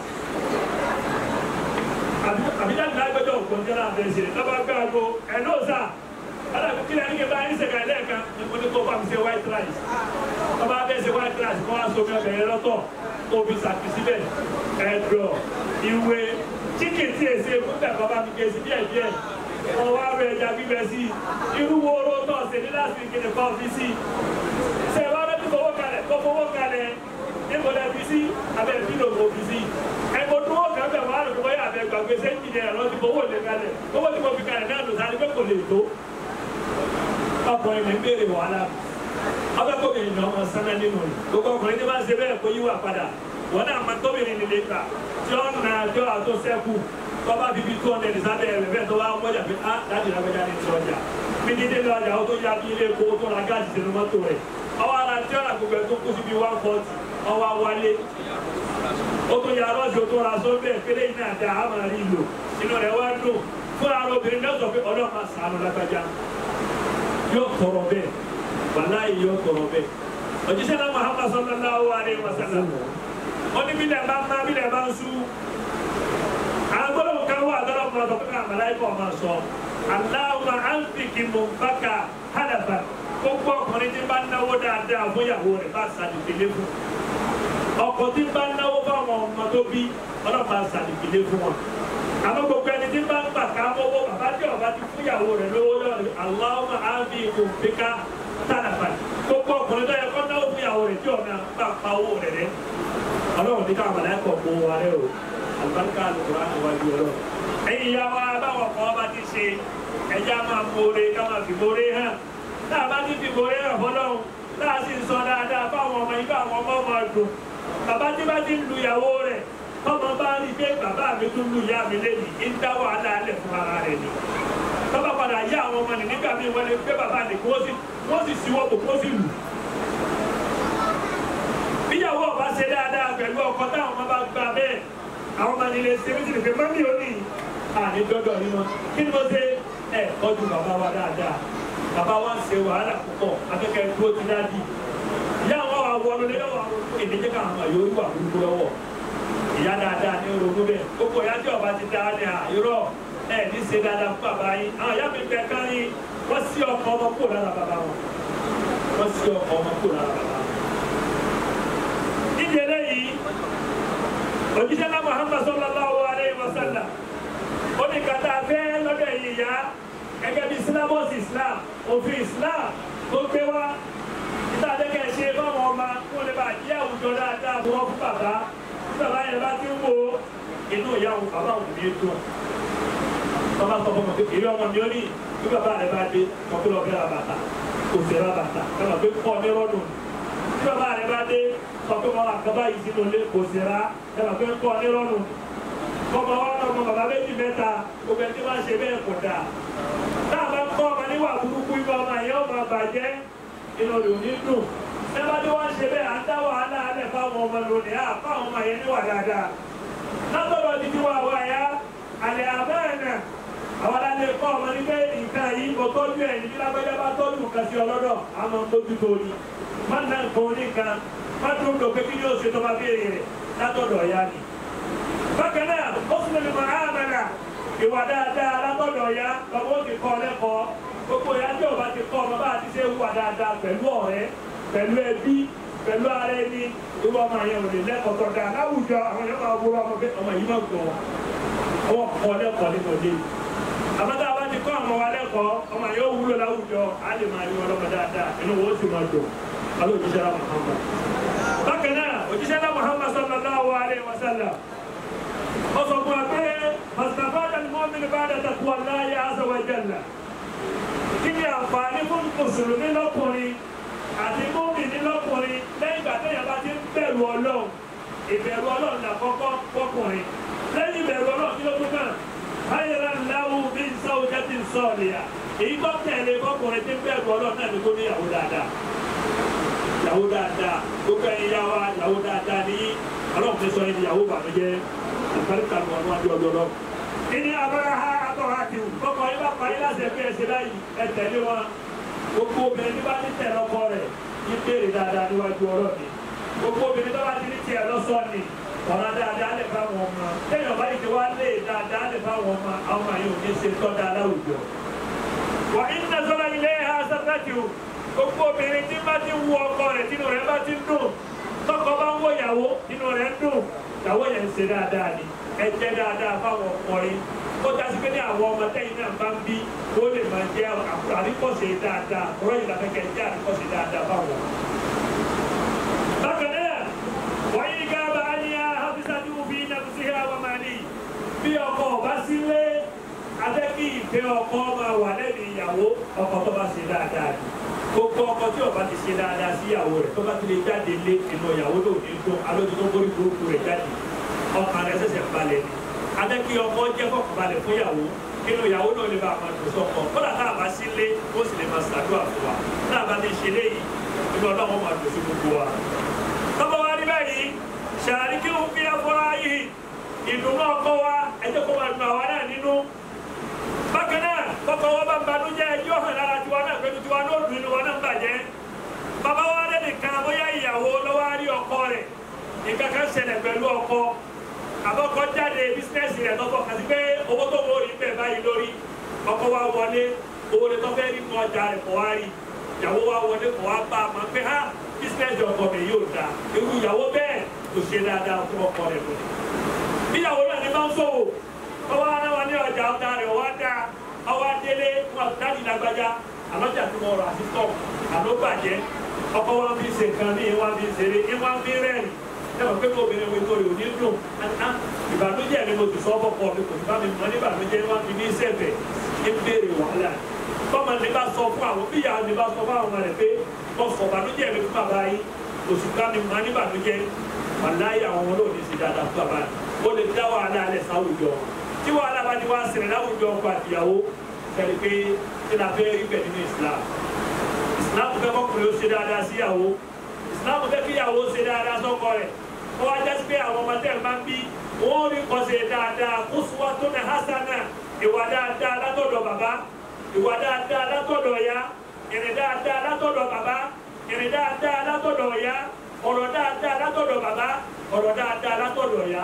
àbíjáde lágbẹ́jọ́ ògbọ́njẹ́ náà bẹ́ẹ̀ ṣe lọ́ba gbé aago ẹ̀ ló sà alábi kílẹ̀ ní kébà ní sẹ̀kẹ̀ lẹ́ẹ̀kan ní mo ní kó bá mi ṣe white rice lọ́ba bẹ́ẹ̀ ṣe white rice kó wá sómi ọbẹ̀ yẹn lọ́tọ̀ kó fi sàkísí bẹ́ẹ̀ ẹ̀dọ̀ ìwé chicken tí èsì fún bẹ́ẹ̀ bàbá mi ké sí díẹ̀ díẹ̀ wọ́n wá rẹ̀ ẹja gbígbẹ sí irú wo oró náà ṣe ní láti fi kíni kan fi sí ṣe wá lẹ́bí fowó kalẹ̀ níbo lẹ́ fi sí abẹ́ fílò kò fi sí ẹ̀kọ́ tó wọ́n kàn bẹ̀ wọ́n á rò pé wọ́n yà bẹ̀ gbàgbé sẹ́ńtì ní ẹ̀rọ ti fowó lè kalẹ̀ owó tí mo fi kalẹ̀ náà lò sáré pé kò lè tó ọkùnrin mi ń béèrè wàhálà ọbẹ̀ kóbìnrin náà wọn sáná nínú rẹ̀ gbogbo ọkùnrin tí wọ́n ṣe bẹ́ẹ̀ kó yíwà padà wọ́n náà máa tóbìnrin nílé gbà tí wọ́n nà àjọ àtúnṣẹ́kù tọ́ba bíbí 200 sábẹ́ rẹ̀ bẹ́ẹ̀ tó wá mọ́jà pé á láti lágbẹ́jà ní ìṣọ́jà bí dídé lọ ọjà ó tó ya bí ilé epo tó ra gáàsì sínú mọ́tò rẹ̀ ọwọ́ ara tí ọ̀rà gbogbo ẹ̀ tó kú síbi 140 ọwọ́ wálé ó tó ya rọ́ọ̀sì ó tó ra sóbẹ̀ pélé iná àdá àmà rí lò inú rẹ̀ wá dùn fún ara obìnrin náà sọ pé ọlọ́run máa sàánú lágbájá yóò tọrọ bẹ́ẹ̀ wàláhì yóò tọrọ bẹ́ẹ̀ òjíṣẹ́ náà Muhammad sallallahu alaihi wasallam ó ní bílẹ̀ bá ń sú àgbọ̀dọ̀ kan wà dọ́rọ̀ mọ́ ọ̀dọ̀ pé àmàláìkọ̀ ọmọ sọ Allahumma anfiki munfaka halafa gbogbo ọkùnrin tí bá náwó dáadáa fún ìyàwó rẹ̀ bá sàdìkìlé fún ọkọ tí bá náwó fáwọn ọmọ tó bí ọlọ́pàá sàdìkìlé fún wọn àmọ́ gbogbo ẹni tí bá ń gbà ká mọ́wọ́ bàbá tí ọba ti fún ìyàwó rẹ̀ lówó lọ́wọ́ Allahumma anfiki munfaka halafa gbogbo ọkùnrin tó yẹ kó náwó fún ìyàwó rẹ̀ tí ọ̀nà bá pa owó rẹ̀ rẹ̀ ọlọ́run ní káwọn àmàláìkọ̀ kó wa rẹ̀ o alibarika Al-Qur'an wájú ọlọ́run ẹ̀yin ìyá wa báwọn kan bá ti ṣe ẹja máa mọ̀ọ́rẹ́ ká máa fi mọ̀ọ́rẹ́ hàn náà bá ti fi mọ̀ọ́rẹ́ hàn fọlọ́run náà sì ń sọ dáadáa fáwọn ọmọ ibà àwọn ọmọ máa dùn bàbá tí bá ti ń lu ìyàwó rẹ̀ ọmọ bá rí pé bàbá mi tún lu ìyá mi lẹ́yìn ń dá wàhálà alẹ̀ fún ara rẹ̀ ni tọ́ba padà yá àwọn ọmọ nì nígbà míì wọ́n lè gbé bàbá nì wọ́n sì síwọ́ bò kó sì lù bíyàwó ọba ṣe dáadáa pẹ̀lú ọkọ táwọn ọmọ bá gbà bẹ́ẹ̀ àwọn ọmọ nílé ṣe méjì nìkan mọ́mí ò ní àní dọ́dọ̀ ní wọn kí ni mo ṣe ẹ̀ kọ́jú bàbá wa dáadáa bàbá wa ń ṣe wàhálà púpọ̀ akẹ́kẹ́ dúró ti dáàdì ìyá àwọn àwọn wọnú lé lọ́wọ́ ìdíjẹ́ ká àwọn yóò wà burúkú lọ́wọ́ ìyá dáadáa ní orogún bẹ́ẹ̀ gbogbo ìyá tí ọba ti dá ní àìrọ̀ ẹ̀ ní ṣe dáadáa fún bàbá yín àwọn ìyá mi bẹ̀ kán ní wọ́n sí ọkọ̀ ọmọ kúrò lára bàbá wọn wọ́n sí ọkọ̀ ọmọ kúrò lára bàbá wọn. nídìí eléyìí òjíṣẹ́ náà Muhammad sallallahu alayhi wa sallam ó ní kàtà fẹ́ lọ́dọ̀ ẹ̀yìn ìyá gẹ́gẹ́ bí syllabus Islam òfin Islam tó gbé wá níta lẹ́kẹ̀ẹ́ ṣe báwọn ọmọ wọn lè bá jẹ́ àwùjọ dáadáa fún wọn fún bàbá tí bàbá yẹn bá ti ń wo inú ìyá òun bàbá òun ní dùn bàbá sọ fún mi pé èrè ọmọ mi ó ní bí bàbá rẹ bá dé wọn kó lọ fẹ́ ra bàtà kò sí ra bàtà kẹwàá pé kọ́ ní rọ́dùn bí bàbá rẹ bá dé sọ pé wọn àkàbá yìí sínú ilé kò sí ra kẹwàá pé kọ́ ní rọ́dùn kọ́mọ wa ọmọ bàbá méjì mẹ́ta gbogbo ẹni tí wọ́n ṣe bẹ́ẹ̀ kò dáa náà bá kọ́ ọmọ níwà burúkú ibà ọmọ yẹn ọmọ bàjẹ́ inú rẹ̀ ò ní dùn ẹ bá tí wọ́n ṣe bẹ́ẹ̀ à ń dá wàhálà alẹ́ fáwọn ọmọ lónìí à fáwọn ọmọ yẹn níwà dáadáa látọ̀dọ̀ ti ti wà wá ya àlẹ́ àbẹ́ẹ̀nà àwọn alẹ́ kọ́ ọmọ ní pé nǹkan yìí kò tọ́jú ẹ̀ níbi lágbẹ́jọ́ bá tọ́jú nǹkan sí ọlọ́dọ̀ àmọ́ mójútó ni má nà nǹkan oníkan má dúró dò pé kí ni ó ṣe tó bá béèrè rẹ̀ látọ̀dọ̀ ya ni. bákan náà ó sì lè mọ àmàlà ìwà dáadáa látọ̀dọ̀ ya lọ́wọ́ ti kọ́ lẹ́kọ̀ọ́ gbogbo ìyá tí ọba ti kọ́ ọmọ bá ti ṣe wà dáadáa pẹ̀lú ọ̀rẹ́ pẹ̀lú ẹbí pẹ̀lú ara ẹni irú ọmọ yẹn ò lè lẹ́kọ̀ọ́ tó dáa láwùjọ àwọn yẹn máa wúrọ ọmọ pé ọmọ yìí máa gbọ́ ọwọ́ kọ́ lẹ́kọ̀ọ́ nínú ilé àmọ́ tá a bá ti kọ́ ọmọ wa lẹ́kọ̀ọ́ ọmọ yẹn ó wúlò láwùjọ á lè máa rí wọn lọ́mọ dáadáa inú wo ó sì máa dùn alẹ́ òjíṣẹ́ lá Muhammad. bákan náà òjíṣẹ́ lá Muhammad sallallahu alaihi wasallam ó sọ fún wa pé mustapha al-mu'min ba'da taqwa Allahi azza wa jalla kí ni àǹfààní fún mùsùlùmí lọ́kùnrin àti mùmínì lọ́kùnrin lẹ́yìn ìgbà téèyàn bá ti ń bẹ̀rù Ọlọ́run ìbẹ̀rù Ọlọ́run làkọ́kọ́ fọkùnrin lẹ́yìn ìbẹ̀rù Ọlọ́run kí ló tún kàn ayẹyẹ ńláwó bí sáwùjẹ́ ti ń sọ ọ̀lẹ́yà èyí tó tẹ̀lé fọkùnrin tí ń bẹ̀rù Ọlọ́run náà ní kó ní ìyàwó dáadáa gbogbo ẹ̀yin yá wa ìyàwó dáadáa ní Ọlọ́run ti sọ ẹni ìyàwó bàmíjẹ́ àgbàríkà ní wọn wájú ọjọ́ ìní abẹ́rẹ́ ha àtọ́ra kìí kọ́kọ́ yín bá parí láti ẹgbẹ́ ẹ̀ṣẹ̀ báyìí ẹ tẹ̀lé wọn gbogbo obìnrin tí bá ní tẹ̀ lọ́kọ rẹ̀ yí béèrè dáadáa níwájú ọ̀rọ̀ mi gbogbo obìnrin tó bá ti ní tiẹ̀ lọ́sọ̀ ni ọ̀rọ̀ dáadáa lè bá wọn mọ téèyàn bá yìí ti wá lé dáadáa lè bá wọn mọ àwọn àyè òní ṣe tọ́da láwùjọ. wà á ní sọ́lá ilé ha sátákì o gbogbo obìnrin tí bá ti wú ọkọ rẹ̀ tínú rẹ̀ bá ti dùn tọkọ bá ń wọ ìyàwó tínú rẹ̀ dùn ìyàwó yẹn ń ṣe dáadáa ni ẹ jẹ́ dáadáa fáwọn ọkùnrin ó dá sí pé ní àwọn ọmọ tẹ́yìn náà bá ń bí ó lè máa jẹ́ àríkọ̀ṣe dáadáa ọ̀rọ̀ yìí làkẹ́kẹ́ jẹ́ àríkọ̀ṣe dáadáa fáwọn. bákan náà wáyé ní gáàbà á ní àhàbísàdì òbí nàbùsíhà wà máa ní bí ọkọ ọba sílé adẹ́kí ìfẹ́ ọkọ máa wà lẹ́nu ìyàwó ọkọ tó bá ṣe dáadáa ni gbogbo ọkọ tí ọba ti ṣe dáadáa sí ìyàwó rẹ̀ tó bá ti lè jáde lé inú ìyàwó tó ní dún alójú tó borí burúkú rẹ̀ jáde ọkàn rẹ̀ ṣẹ̀ṣẹ̀ balẹ̀ ni adẹ́kí ọkọ jẹ́ fọkànbalẹ̀ fún ìyàwó inú ìyàwó náà lè bá àwọn àdùn sọkọ kódà tá a bá sílé ó sì lè máa ṣàdúrà fún wa tá a bá ti ṣe léyìí inú ọlọ́run máa dùn sí gbogbo wa. tọ́pọ̀ wa rí báyìí ṣàrí kí ó fi afọ́ra yìí ìdùnnú ọkọ wa ẹjẹ́ kó máa dùn àwa náà nínú. bákan náà kọ́kọ́ wọn bá ń banújẹ́ ẹjọ́ hàn lára tiwa náà pẹ̀lú tiwa náà dùn inú wa náà ń bàjẹ́. bàbá wa rẹ̀ nìkan bóyá ìyàwó lọ́wọ́ á rí ọkọ rẹ̀ nǹkan kan ṣẹlẹ̀ pẹ̀lú ọkọ àbọ̀kọ jáde bísínẹ́sì rẹ̀ tọ́kọ̀ kàti pé owó tó wọ́n rí bẹ́ẹ̀ báyìí lórí ọkọ wa wọlé owó rẹ̀ tọ́ fẹ́ rí mọ́ ọjà rẹ̀ kọ́ wá rí ìyàwó wa wọlé kọ́ wá bá a máa pé ha bísínẹ́sì ọkọ mi yóò da irú ìyàwó bẹ́ẹ̀ kò ṣe dáadáa fún ọkọ rẹ̀ lónìí. bí ìyàwó náà ní bá ń sòwò ọwọ́ ara wa ní ọjà ọ̀dà rẹ̀ wá dá ọwọ́ adélé wọn dáàdì lágbájá àlọ́jà tí mo rà sí tọ̀ àlọ́ bàjẹ́ ọkọ wa fi ṣe nǹkan ní ìwà fi ṣeré ìwà fi rẹ́rìn ẹwà pé kó obìnrin wo ìtòrí òní dùn ìbànújẹ́ mi mo ti sọ ọkọ mi kò sí bá mi mọ níbànújẹ́ wọn fi ní sẹfẹ ní béèrè wàhálà tọmọ ní bá sọ fún àwọn bíyà ní bá sọ fún àwọn ọmọ rẹ pé mo sọ ìbànújẹ́ mi fún bàbá yìí kò sí bá mi mọ níbànújẹ́ wàláyé àwọn ọmọ náà ní sí dáadáa fún bàbá yìí ó lè dá wàhálà alẹ sáwùjọ tí wàhálà bá ti wá ṣẹlẹ̀ láwùjọ ọkọ àtìyàwó kẹrì pé kí la fẹ́ rí bẹ̀ nínú Islam Islam fẹ́ kọkùnrin ó ṣe dáadáa síyàwó Islam fẹ́ kíyàwó ṣe dáadáa sọ́kọ rẹ̀ ó wá jẹ́ pé àwọn ọmọ tẹ̀ máa ń bí wọ́n rí kọ́sẹ̀ dáadáa uswatun hasana ìwà dáadáa látọ̀dọ̀ bàbá ìwà dáadáa látọ̀dọ̀ ya ìrìn dáadáa látọ̀dọ̀ bàbá ìrìn dáadáa látọ̀dọ̀ ya ọ̀rọ̀ dáadáa látọ̀dọ̀ bàbá ọ̀rọ̀ dáadáa látọ̀dọ̀ ìyá.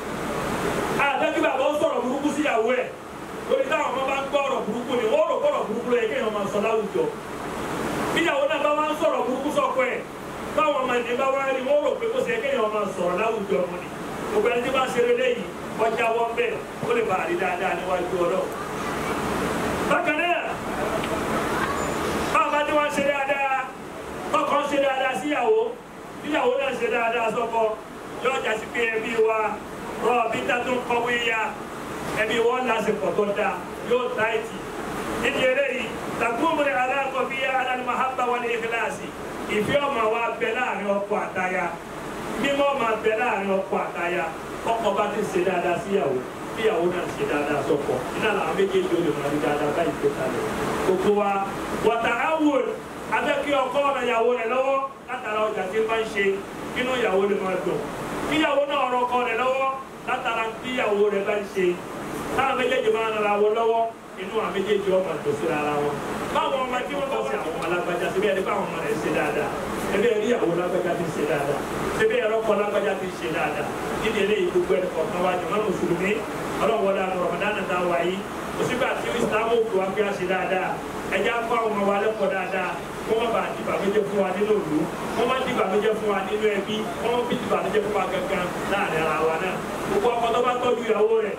àbẹ́kí bàbá ó sọ̀rọ̀ burúkú síyàwó ẹ̀ lórí táwọn ọmọ bá ń gbọ́ ọ̀rọ̀ burúkú ni wọ́n rò kọ́rọ̀ burúkú lóye kéèyàn máa sọ láwùjọ. bíyàwó náà bá wá ń sọ̀rọ̀ burúkú sọ́kọ ẹ̀ báwọn ọmọ ẹni bá wá rí wọ́n rò pé kó ṣe kéèyàn máa sọ̀rọ̀ láwùjọ ọmọ ni. gbogbo ẹni tí bá ṣe lélẹ́yìí ọjà wọn bẹ́ẹ̀ ó lè bá àrí dáadáa níwájú ọlọ́. bákan náà báwọn bá tí wọ́n ṣe dáadáa tọkọ ṣe dáadáa síyàwó bíyàwó náà ṣe dáadáa sọ́kọ yóò jásí pé ẹbí wa rọ bí tátún kọ́wé ya ẹbí wọn lásìkò tó dáa yóò táìtì. nídìí eléyìí tàkùnmù ní aláàkọ bí alal mahabba wal ikhlasi ìfẹ́ ọmọ wa bẹ láàrin ọkọ àtaya mímọ́ ọmọ bẹ láàrin ọkọ àtaya ọkọ bá ti ṣe dáadáa síyàwó bíyàwó náà ṣe dáadáa sọ́kọ iná làwọn méjèèjì ó lè máa rí dáadáa báyìí tó kalẹ̀. gbogbo wa wọ̀tà áwòl abẹ́kí ọkọ ọ̀nà ìyàwó rẹ̀ lọ́wọ́ látara ọjà tí máa ń ṣe kínú ìyàwó lè máa dùn kíyàwó náà ọ̀rọ̀ ọkọ rẹ̀ lọ́wọ́ látara kíyàwó rẹ̀ bá ń ṣe táwọn méjèèjì máa ń ra wọn lọ́wọ́ inú àwọn méjèèjì ọmọ tó sí ara wọn. báwọn ọmọ tí wọ́n bá ṣe àwọn alágbájá síbi ẹni báwọn ọmọ rẹ̀ ṣe dáadáa ẹbí ẹ̀rí ìyàwó lágbájá ti ṣe dáadáa síbi ẹ̀rọ ọkọ lágbájá ti ṣe dáadáa nídìí eléyìí gbogbo ẹni kọ̀ọ̀kan wájú wọn mùsùlùmí ọlọ́wọ́dà rọ̀mọ̀dánà tá a wà yìí òsínbà tí ìsìlámù kò wá fi àṣẹ dáadáa ẹja kó àwọn ọmọ wa lẹ́kọ̀ọ́ dáadáa wọ́n má bàa dìbà méjì fún wa nínú òlu wọ́n má dìbà méjì fún wa nínú ẹbí wọ́n má dìbà méjì fún wa gangan láàrin ara wa náà gbogbo ọkọ tó bá tọ́jú ìyàwó rẹ̀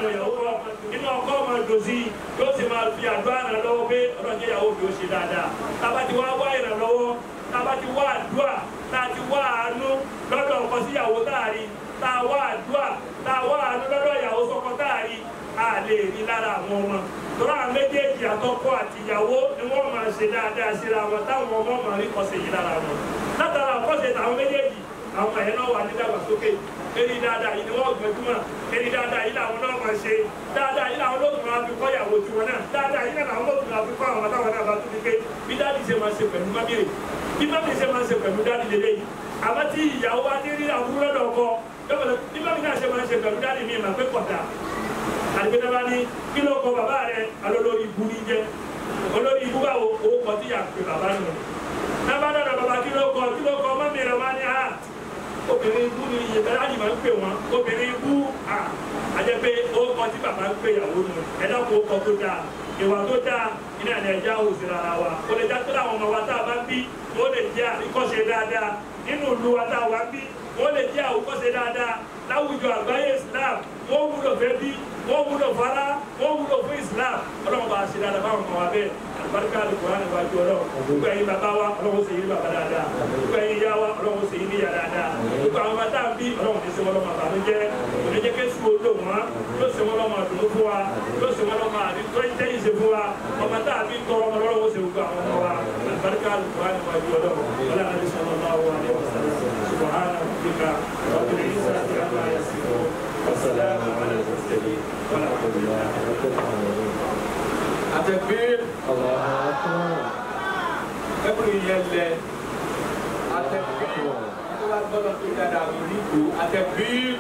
nínú ọkọ ọmọ dòsí yóò sì máa fi àdúrà ràn lọ́wọ́ pé ọlọ́jẹ́ ìyàwó mi ó ṣe dáadáa tábàtí wá wá ìrànlọ́wọ́ tábàtí wá àdúrà táàtí wá àánú lọ́dọ̀ ọkọ síyàwó táàrí táà wá àdúrà táà wá àánú lọ́dọ̀ ìyàwó sọ́kọ táàrí a lè rí lára àwọn ọmọ tọ́lá méjèèjì àtọkọ àti ìyàwó ni wọ́n máa ṣe dáadáa síra wọn táwọn ọmọ máa rí kọ́sẹ̀ yìí lára wọn látara kọ́sẹ̀ táwọn méjèèjì àwọn ẹ̀yẹ náà wà ní dàgbàsókè eré dáadáa yìí ni wọ́n gbẹ̀dúmọ̀ eré dáadáa yìí làwọn náà máa ṣe dáadáa yìí làwọn lóògùn máa fi kọ́ ìyàwó tiwọn náà dáadáa yìí làwọn lóògùn máa fi kọ́ àwọn táwọn náà bá tún ní pé bí dáàdì ṣe máa ṣe pẹ̀lú mábìrì bí mábìrì ṣe máa ṣe pẹ̀lú dáàdì lélẹ́yìí àmọ́ tí ìyàwó bá ti rí àbúrò lọ́dọ̀ ọkọ bí mábìrì náà ṣe máa ṣe pẹ̀lú dáàdì mi máa pé kọ̀dà àdìgbẹ́dá ní kí ló kọ bàbá rẹ alólórí ibú ní jẹ olórí ibú báwo owó kọ tí yà pé bàbá nù nábà dọ̀dọ̀ bàbá kí ló kọ mọ́mí rẹ wá ní à obìnrin ibú ni ìyẹ̀bẹ̀ láti máa ń pè wọ́n obìnrin ibú à àjẹ́ pé owó kọ tí bàbá ń pè ìyàwó nù ẹ̀dá kó kọ tó dáa ìwà tó dáa iná ẹ̀ ẹ̀já òsì rárá wa ó lè já tó láwọn ọmọ wa tá a bá ń bí ó lè jẹ́ àríkọ́ṣe dáadáa nínú ìlú wa tá a wá ń bí ó lè jẹ́ àwòkọ́ṣe dáadáa láwùjọ àgbáyé Islam wọ́n wúlò fẹ́ bí wọ́n wúlò fara wọ́n wúlò fún Islam ọlọ́run bá a ṣe dáadáa báwọn ọmọ wa bẹ́ẹ̀ àlùbáríkà àlùkùránì níwájú ọlọ́run gbogbo ẹ̀yin bàbá wa ọlọ́run ṣe yín bàbá dáadáa gbogbo ẹ̀yin ìyá wa ọlọ́run ṣe yín níyà dáadáa gbogbo àwọn bàtà ń bí ọlọ́run ní ṣe wọ́n lọ́mọ àbànújẹ́ oníjẹ́ kí sùn odò wọn yóò ṣe wọ́n lọ́mọ àdùnnú fún wa yóò ṣe wọ́n lọ́mọ àdìtẹ́yìn ṣe fún wa ọmọ tá a bí tọrọ ọmọ lọ́wọ́ ṣe gbogbo àwọn ọmọ wa àlùbáríkà àlùkùránì níwájú ọlọ́run ọlọ́run sallallahu alaihi wasallam subhana rabbika rabbil izzati amma yasifun wa salamun ala al-mursalin walhamdulillahi rabbil alamin.
Àtẹ̀gbẹ́ ẹ̀kúrò yẹn lẹ àtẹ̀gbẹ́ tó bá gbọ́dọ̀ tó dáadáa mi ní ìlú àtẹ̀gbẹ́.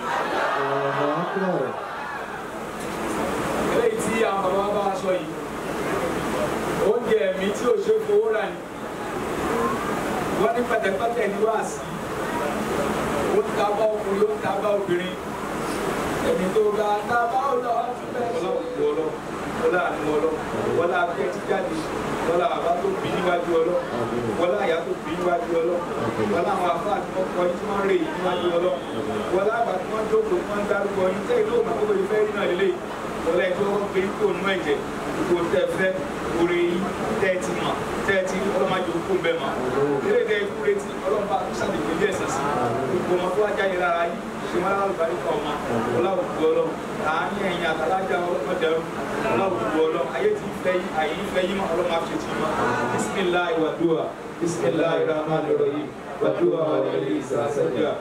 Eléyìí tí àwọn bàbá bá wa sọ yìí oúnjẹ mi tí ò ṣe fowó rà ní wọ́n ní pẹ̀tẹ̀pẹ̀tẹ̀ ní wáàsí ó ń ta bá ọkùnrin ó ń ta bá obìnrin ẹni tó ga ta bá ó lọ ọtún bẹ́ẹ̀ sọ. Wọ́lá àánú ọlọ́ wọ́lá akẹ́ ti jáde wọ́lá bàbá tó bí níwájú ọlọ́ wọ́lá àyà tó bí níwájú ọlọ́ wọ́lá àwọn afá àti ọkọ yìí tí wọ́n rè yìí níwájú ọlọ́ wọ́lá àgbà tí wọ́n jókòó tí wọ́n dárúkọ yìí tẹ́ ìlú òmà gbogbo ìfẹ́ rí náà lélẹ̀ wọ́lá ẹ̀ tó wọ́n gbé kó nú ẹ̀jẹ̀ gbogbo tẹ́ fẹ́ orí yìí tẹ́ ti mọ̀ tẹ́ ti ọlọ́mọdé kó bẹ́ẹ̀ mọ̀ eré tẹ́ ikú retí ọlọ́mọba tó ṣàdéjì ilé ẹ̀sẹ̀ sí gbogbo ọmọ tó wá jáde lára yìí ṣe wọn láwọn ìbárí kan ọmọ ọlọ́wùgbọ́ ọlọ́ àárín ẹ̀yìn àtàlájà ọlọ́mọdé ọlọ́wùgbọ́ ọlọ́ ayé ti fẹ́ yí àyè fẹ́ yí mọ́ ọlọ́mọ àfi ti mọ́ bisimilayi wàdúrà bisimilayi rahman rahim wàdúrà wàlẹ́lẹ́ ìsàsẹ́jà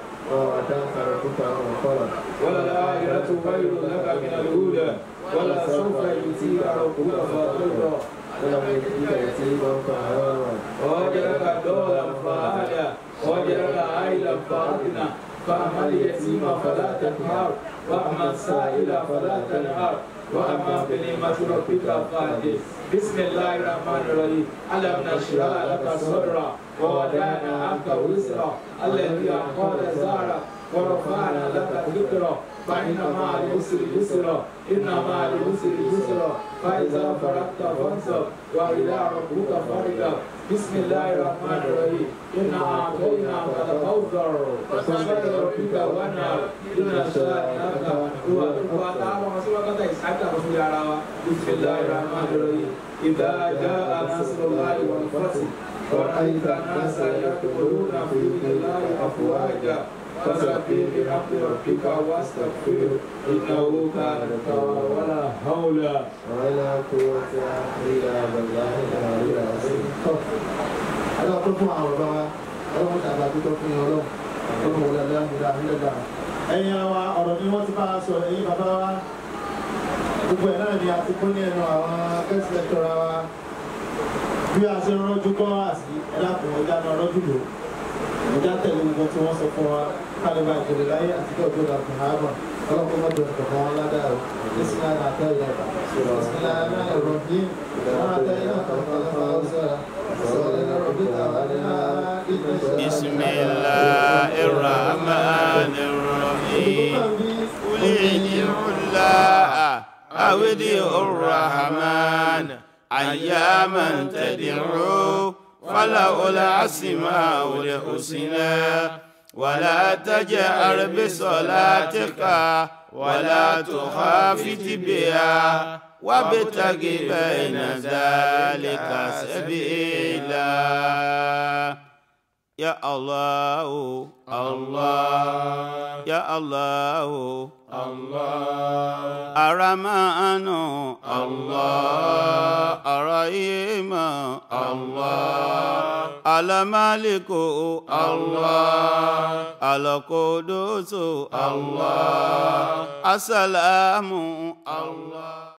wàlá ayélujára báyìí lọ́kà mi náà lóòdà wàlá sọ́fà ìtì àròkúrò fàtọ́rọ̀ ووجدك دولا فهدى ووجدك عائلا فأغنى فأما اليتيم فلا تقهر وأما السائل فلا تنهر وأما بنعمة ربك فحدث بسم الله الرحمن الرحيم ألم نشرح لك صدرا ووضعنا عنك وزرا الذي أنقض ظهرك ورفعنا لك ذكرا فإن مع العسر يسرا إن مع العسر يسرا فإذا فرغت فانصب وإلى ربك فارغب بسم الله الرحمن الرحيم إنا أعطيناك الكوثر فصل لربك وانحر إن شانئك هو الأبتر تعالى مسؤولك إسحاق رسول الله بسم الله الرحمن الرحيم إذا جاء نصر الله والفتح ورأيت الناس يدخلون في دين الله أفواجا فسبح بحمد ربك واستغفره إنه كان توابا ولا حول
ولا قوة إلا بالله العلي العظيم. أنا أقول لكم عن ربما أنا مش أبغى تقول يوم أقول ولا لا لا لا. ẹ̀yin àwa ọ̀rọ̀ ni wọ́n ti bá a sọ ẹ̀yin bàbá wa gbogbo ẹ̀ náà ni a ti kún ní ẹnu àwọn akẹ́sì lẹ́tọ̀ọ̀rọ̀ wa bí a ṣe rọ́jú kọ́ àti ẹ̀dàkùn ọjà náà rọ́jú lò ọjà tẹ̀lé gbogbo tí wọ́n sọ fún wa kálíbà ìjọba láyé àti tó ọjọ́ dàkùn ààbọ̀ ọlọ́pàá mọ́tò ẹ̀kọ́ wọn ládàá o bísí náà àtẹ́ ìyàbà bísí náà náà ẹ̀rọ bí wọ́n àtẹ́ iná kọ̀ọ̀kan lọ́wọ́ ọ̀sẹ̀
بسم الله الرحمن الرحيم قل ادعوا الله أو ادعوا الرحمن أياما تدعوا فله الأسماء الحسنى ولا تجهر بصلاتك ولا تخافت بها وابتغ بين ذلك سبيلا يا الله الله يا الله الله الرحمن الله الرحيم الله الملك الله القدوس الله السلام الله.